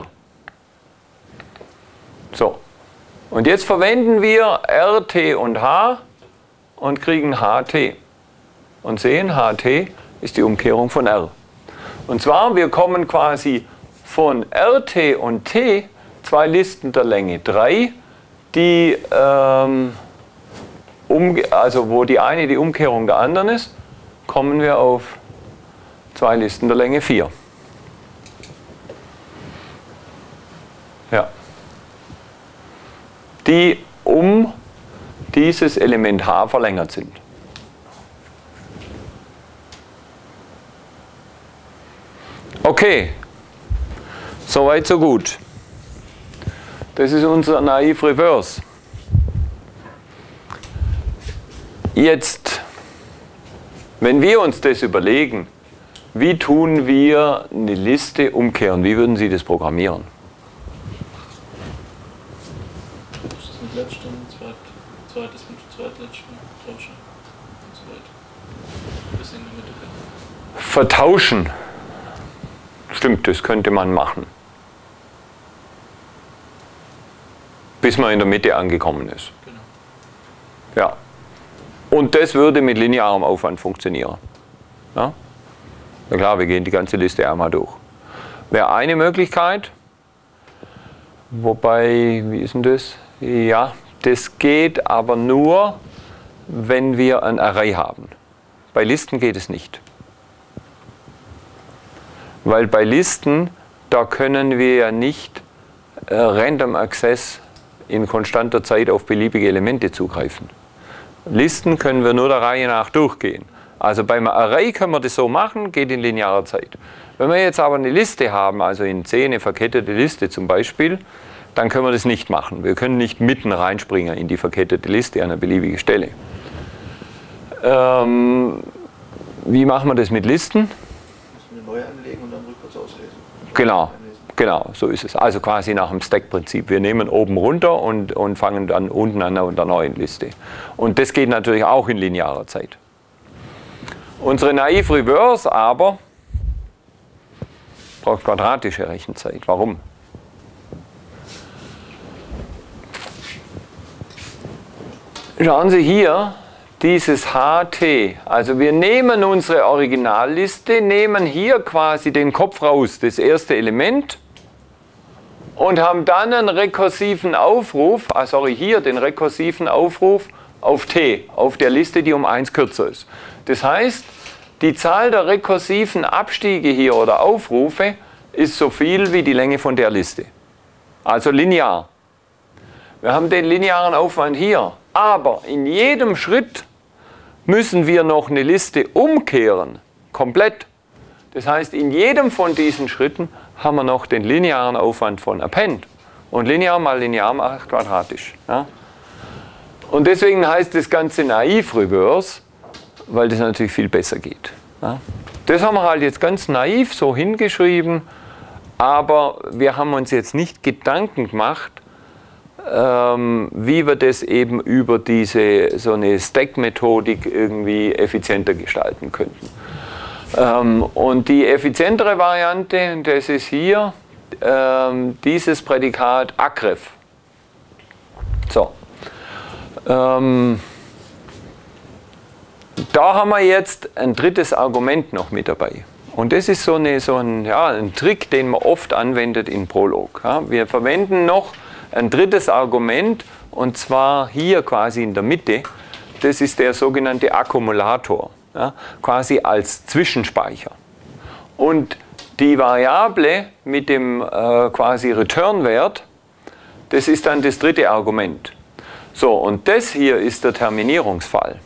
A: So. Und jetzt verwenden wir R T und H und kriegen H T. Und sehen, H T ist die Umkehrung von R. Und zwar, wir kommen quasi von R T und T, zwei Listen der Länge drei, die, ähm, umge also wo die eine die Umkehrung der anderen ist, kommen wir auf zwei Listen der Länge vier. Ja. Die um dieses Element H verlängert sind. Okay, soweit so gut. Das ist unser Naiv Reverse. Jetzt, wenn wir uns das überlegen, wie tun wir eine Liste umkehren? Wie würden Sie das programmieren?
B: Erstes mit letztem, zweit, zweites mit zweitletztem, tauschen und so weiter. Bis in die Mitte.
A: Vertauschen. Stimmt, das könnte man machen. Bis man in der Mitte angekommen ist.
B: Genau.
A: Ja. Und das würde mit linearem Aufwand funktionieren. Ja? Na klar, wir gehen die ganze Liste einmal durch. Wäre eine Möglichkeit, wobei, wie ist denn das? Ja, das geht aber nur, wenn wir ein Array haben. Bei Listen geht es nicht. Weil bei Listen, da können wir ja nicht äh, Random Access in konstanter Zeit auf beliebige Elemente zugreifen. Listen können wir nur der Reihe nach durchgehen. Also beim Array können wir das so machen, geht in linearer Zeit. Wenn wir jetzt aber eine Liste haben, also in C eine verkettete Liste zum Beispiel, dann können wir das nicht machen. Wir können nicht mitten reinspringen in die verkettete Liste an eine beliebige Stelle. Ähm, wie machen wir das mit Listen?
B: Müssen wir neu anlegen und dann rückwärts auslesen.
A: Genau, genau, so ist es. Also quasi nach dem Stack-Prinzip. Wir nehmen oben runter und, und fangen dann unten an der neuen Liste. Und das geht natürlich auch in linearer Zeit. Unsere Naive Reverse aber braucht quadratische Rechenzeit. Warum? Schauen Sie hier, dieses H T. Also wir nehmen unsere Originalliste, nehmen hier quasi den Kopf raus, das erste Element, und haben dann einen rekursiven Aufruf, ah sorry, hier den rekursiven Aufruf auf T, auf der Liste, die um eins kürzer ist. Das heißt, die Zahl der rekursiven Abstiege hier oder Aufrufe ist so viel wie die Länge von der Liste. Also linear. Wir haben den linearen Aufwand hier, aber in jedem Schritt müssen wir noch eine Liste umkehren, komplett. Das heißt, in jedem von diesen Schritten haben wir noch den linearen Aufwand von Append. Und linear mal linear macht quadratisch. Ja? Und deswegen heißt das Ganze Naive Reverse, weil das natürlich viel besser geht. Ja? Das haben wir halt jetzt ganz naiv so hingeschrieben, aber wir haben uns jetzt nicht Gedanken gemacht, ähm, wie wir das eben über diese so eine Stack-Methodik irgendwie effizienter gestalten könnten. Ähm, und die effizientere Variante, das ist hier ähm, dieses Prädikat Acref. So. Ähm, da haben wir jetzt ein drittes Argument noch mit dabei. Und das ist so, eine, so ein, ja, ein Trick, den man oft anwendet in Prolog. Ja, wir verwenden noch ein drittes Argument, und zwar hier quasi in der Mitte. Das ist der sogenannte Akkumulator, ja, quasi als Zwischenspeicher. Und die Variable mit dem äh, quasi Return-Wert, das ist dann das dritte Argument. So, und das hier ist der Terminierungsfall.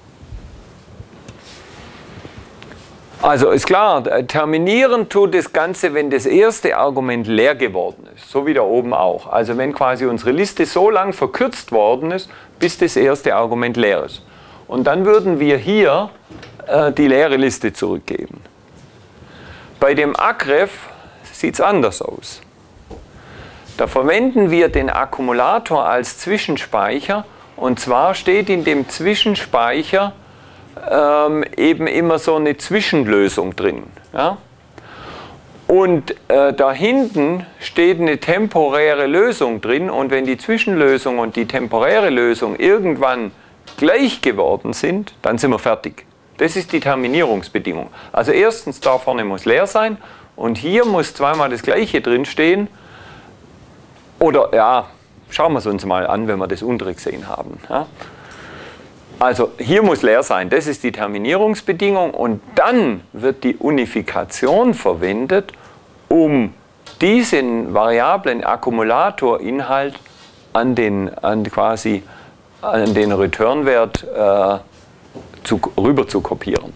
A: Also ist klar, terminieren tut das Ganze, wenn das erste Argument leer geworden ist, so wie da oben auch. Also wenn quasi unsere Liste so lang verkürzt worden ist, bis das erste Argument leer ist. Und dann würden wir hier äh, die leere Liste zurückgeben. Bei dem Acref sieht es anders aus. Da verwenden wir den Akkumulator als Zwischenspeicher, und zwar steht in dem Zwischenspeicher ähm, eben immer so eine Zwischenlösung drin. Ja? Und äh, da hinten steht eine temporäre Lösung drin, und wenn die Zwischenlösung und die temporäre Lösung irgendwann gleich geworden sind, dann sind wir fertig. Das ist die Terminierungsbedingung. Also erstens, da vorne muss leer sein, und hier muss zweimal das Gleiche drin stehen. Oder ja, schauen wir es uns mal an, wenn wir das untere gesehen haben. Ja. Also hier muss leer sein, das ist die Terminierungsbedingung, und dann wird die Unifikation verwendet, um diesen variablen Akkumulatorinhalt an den, an quasi, an den Returnwert äh, zu, rüber zu kopieren.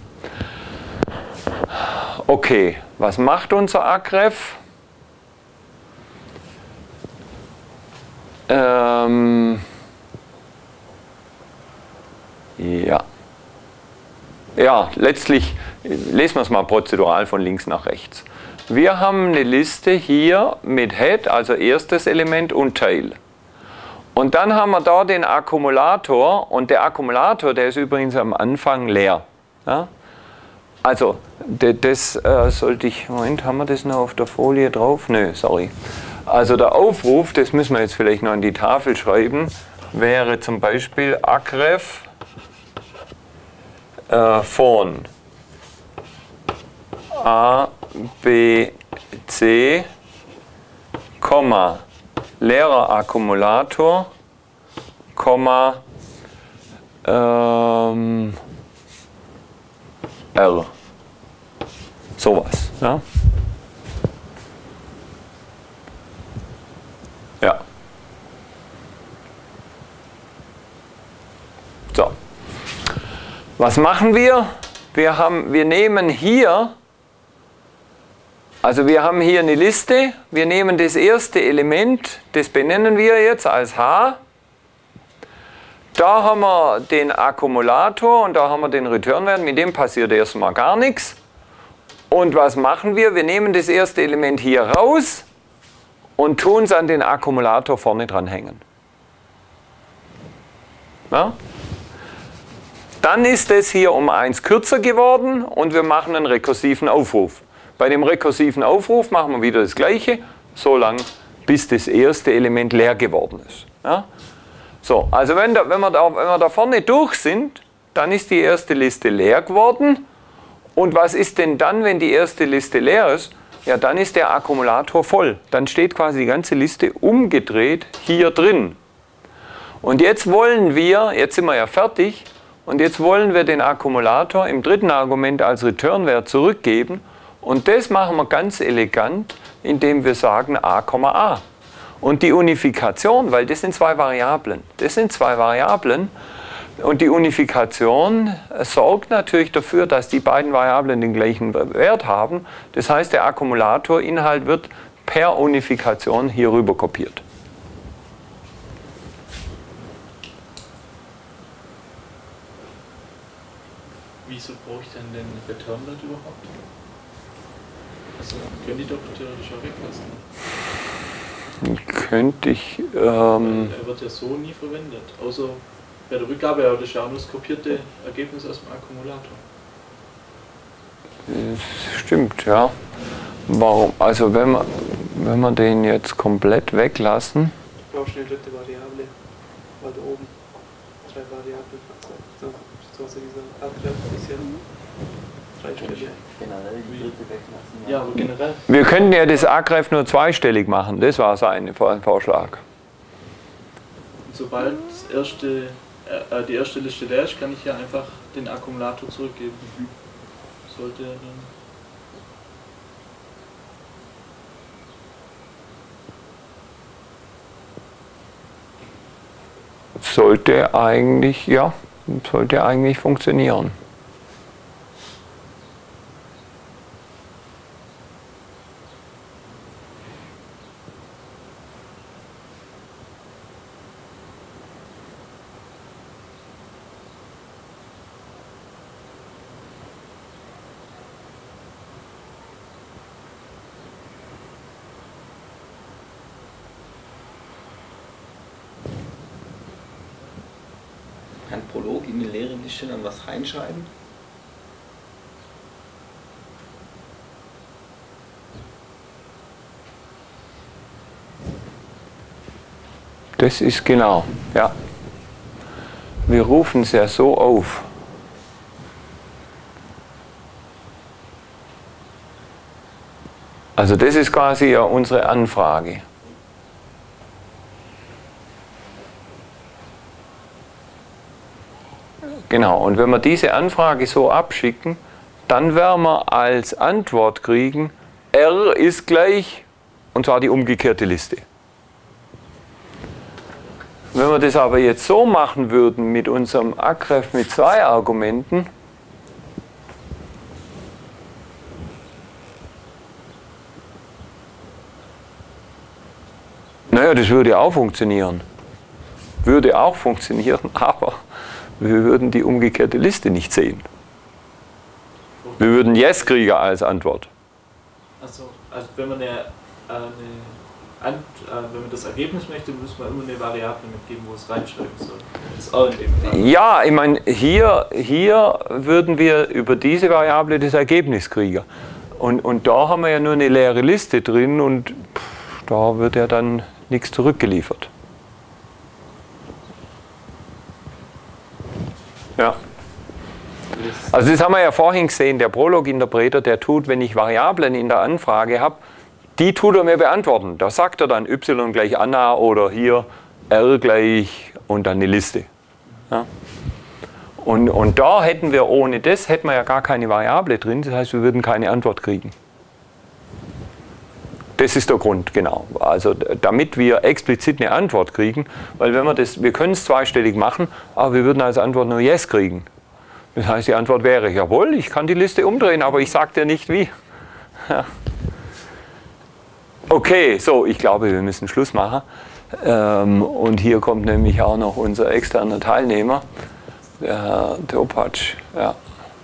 A: Okay, was macht unser Acref? Ähm, ja. Ja, letztlich lesen wir es mal prozedural von links nach rechts. Wir haben eine Liste hier mit Head, also erstes Element, und Tail. Und dann haben wir da den Akkumulator, und der Akkumulator, der ist übrigens am Anfang leer. Ja? Also, das äh, sollte ich, Moment, haben wir das noch auf der Folie drauf? Nö, sorry. Also der Aufruf, das müssen wir jetzt vielleicht noch an die Tafel schreiben, wäre zum Beispiel Acref äh, von A, B, C, Komma, leerer Akkumulator, Komma, ähm, R. Sowas. Ja? Ja. So. Was machen wir? Wir, haben, wir nehmen hier Also wir haben hier eine Liste, wir nehmen das erste Element, das benennen wir jetzt als H. Da haben wir den Akkumulator und da haben wir den Returnwert, mit dem passiert erstmal gar nichts. Und was machen wir? Wir nehmen das erste Element hier raus und tun es an den Akkumulator vorne dran hängen. Ja? Dann ist es hier um eins kürzer geworden und wir machen einen rekursiven Aufruf. Bei dem rekursiven Aufruf machen wir wieder das Gleiche, so lange bis das erste Element leer geworden ist. Ja? So, also wenn, da, wenn, wir da, wenn wir da vorne durch sind, dann ist die erste Liste leer geworden. Und was ist denn dann, wenn die erste Liste leer ist? Ja, dann ist der Akkumulator voll. Dann steht quasi die ganze Liste umgedreht hier drin. Und jetzt wollen wir, jetzt sind wir ja fertig, und jetzt wollen wir den Akkumulator im dritten Argument als Returnwert zurückgeben. Und das machen wir ganz elegant, indem wir sagen a, a. Und die Unifikation, weil das sind zwei Variablen, das sind zwei Variablen und die Unifikation sorgt natürlich dafür, dass die beiden Variablen den gleichen Wert haben. Das heißt, der Akkumulatorinhalt wird per Unifikation hier rüber kopiert.
B: Wieso brauche ich denn den Returnwert überhaupt? Also können die doch theoretisch auch weglassen.
A: Könnte ich... Ähm
B: er wird ja so nie verwendet, außer bei der Rückgabe, aber das ist ja auch nur das kopierte Ergebnis aus dem Akkumulator.
A: Das stimmt, ja. Warum? Also wenn wir, wenn wir den jetzt komplett weglassen...
C: Du brauchst eine dritte Variable, weil da oben drei Variablen so, so dieser Abgleich ist ja dreistellig.
D: Generell die dritte weglassen.
B: Ja, aber generell.
A: Wir könnten ja das Agref nur zweistellig machen, das war sein Vorschlag.
B: Und sobald das erste, äh, die erste Liste leer ist, kann ich ja einfach den Akkumulator zurückgeben. Sollte er dann.
A: Sollte eigentlich, ja, sollte eigentlich funktionieren.
D: Kann Prolog in die leere Liste dann was reinschreiben?
A: Das ist genau, ja. Wir rufen es ja so auf. Also das ist quasi ja unsere Anfrage. Genau, und wenn wir diese Anfrage so abschicken, dann werden wir als Antwort kriegen, R ist gleich, und zwar die umgekehrte Liste. Wenn wir das aber jetzt so machen würden mit unserem Agref mit zwei Argumenten, naja, das würde auch funktionieren. Würde auch funktionieren, aber wir würden die umgekehrte Liste nicht sehen. Wir würden Yes kriegen als Antwort.
B: Also, also wenn man eine, eine, wenn man das Ergebnis möchte, muss man immer eine Variable mitgeben, wo es reinschreiben soll. Das ist auch in dem Fall.
A: Ja, ich meine, hier, hier würden wir über diese Variable das Ergebnis kriegen. Und, und da haben wir ja nur eine leere Liste drin und pff, da wird ja dann nichts zurückgeliefert. Ja. Also das haben wir ja vorhin gesehen, der Prolog-Interpreter, der tut, wenn ich Variablen in der Anfrage habe, die tut er mir beantworten. Da sagt er dann y gleich Anna oder hier r gleich und dann eine Liste. Ja. Und, und da hätten wir ohne das, hätten wir ja gar keine Variable drin, das heißt, wir würden keine Antwort kriegen. Das ist der Grund, genau. Also damit wir explizit eine Antwort kriegen, weil wenn wir das, wir können es zweistellig machen, aber wir würden als Antwort nur Yes kriegen. Das heißt, die Antwort wäre, jawohl, ich kann die Liste umdrehen, aber ich sage dir nicht wie. Ja. Okay, so, ich glaube, wir müssen Schluss machen. Ähm, und hier kommt nämlich auch noch unser externer Teilnehmer, der Herr Topatsch. Ja.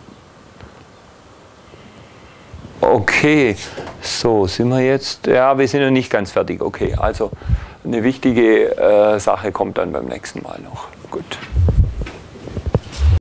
A: Okay, so, sind wir jetzt, ja, wir sind noch nicht ganz fertig. Okay, also eine wichtige äh, Sache kommt dann beim nächsten Mal noch. Gut.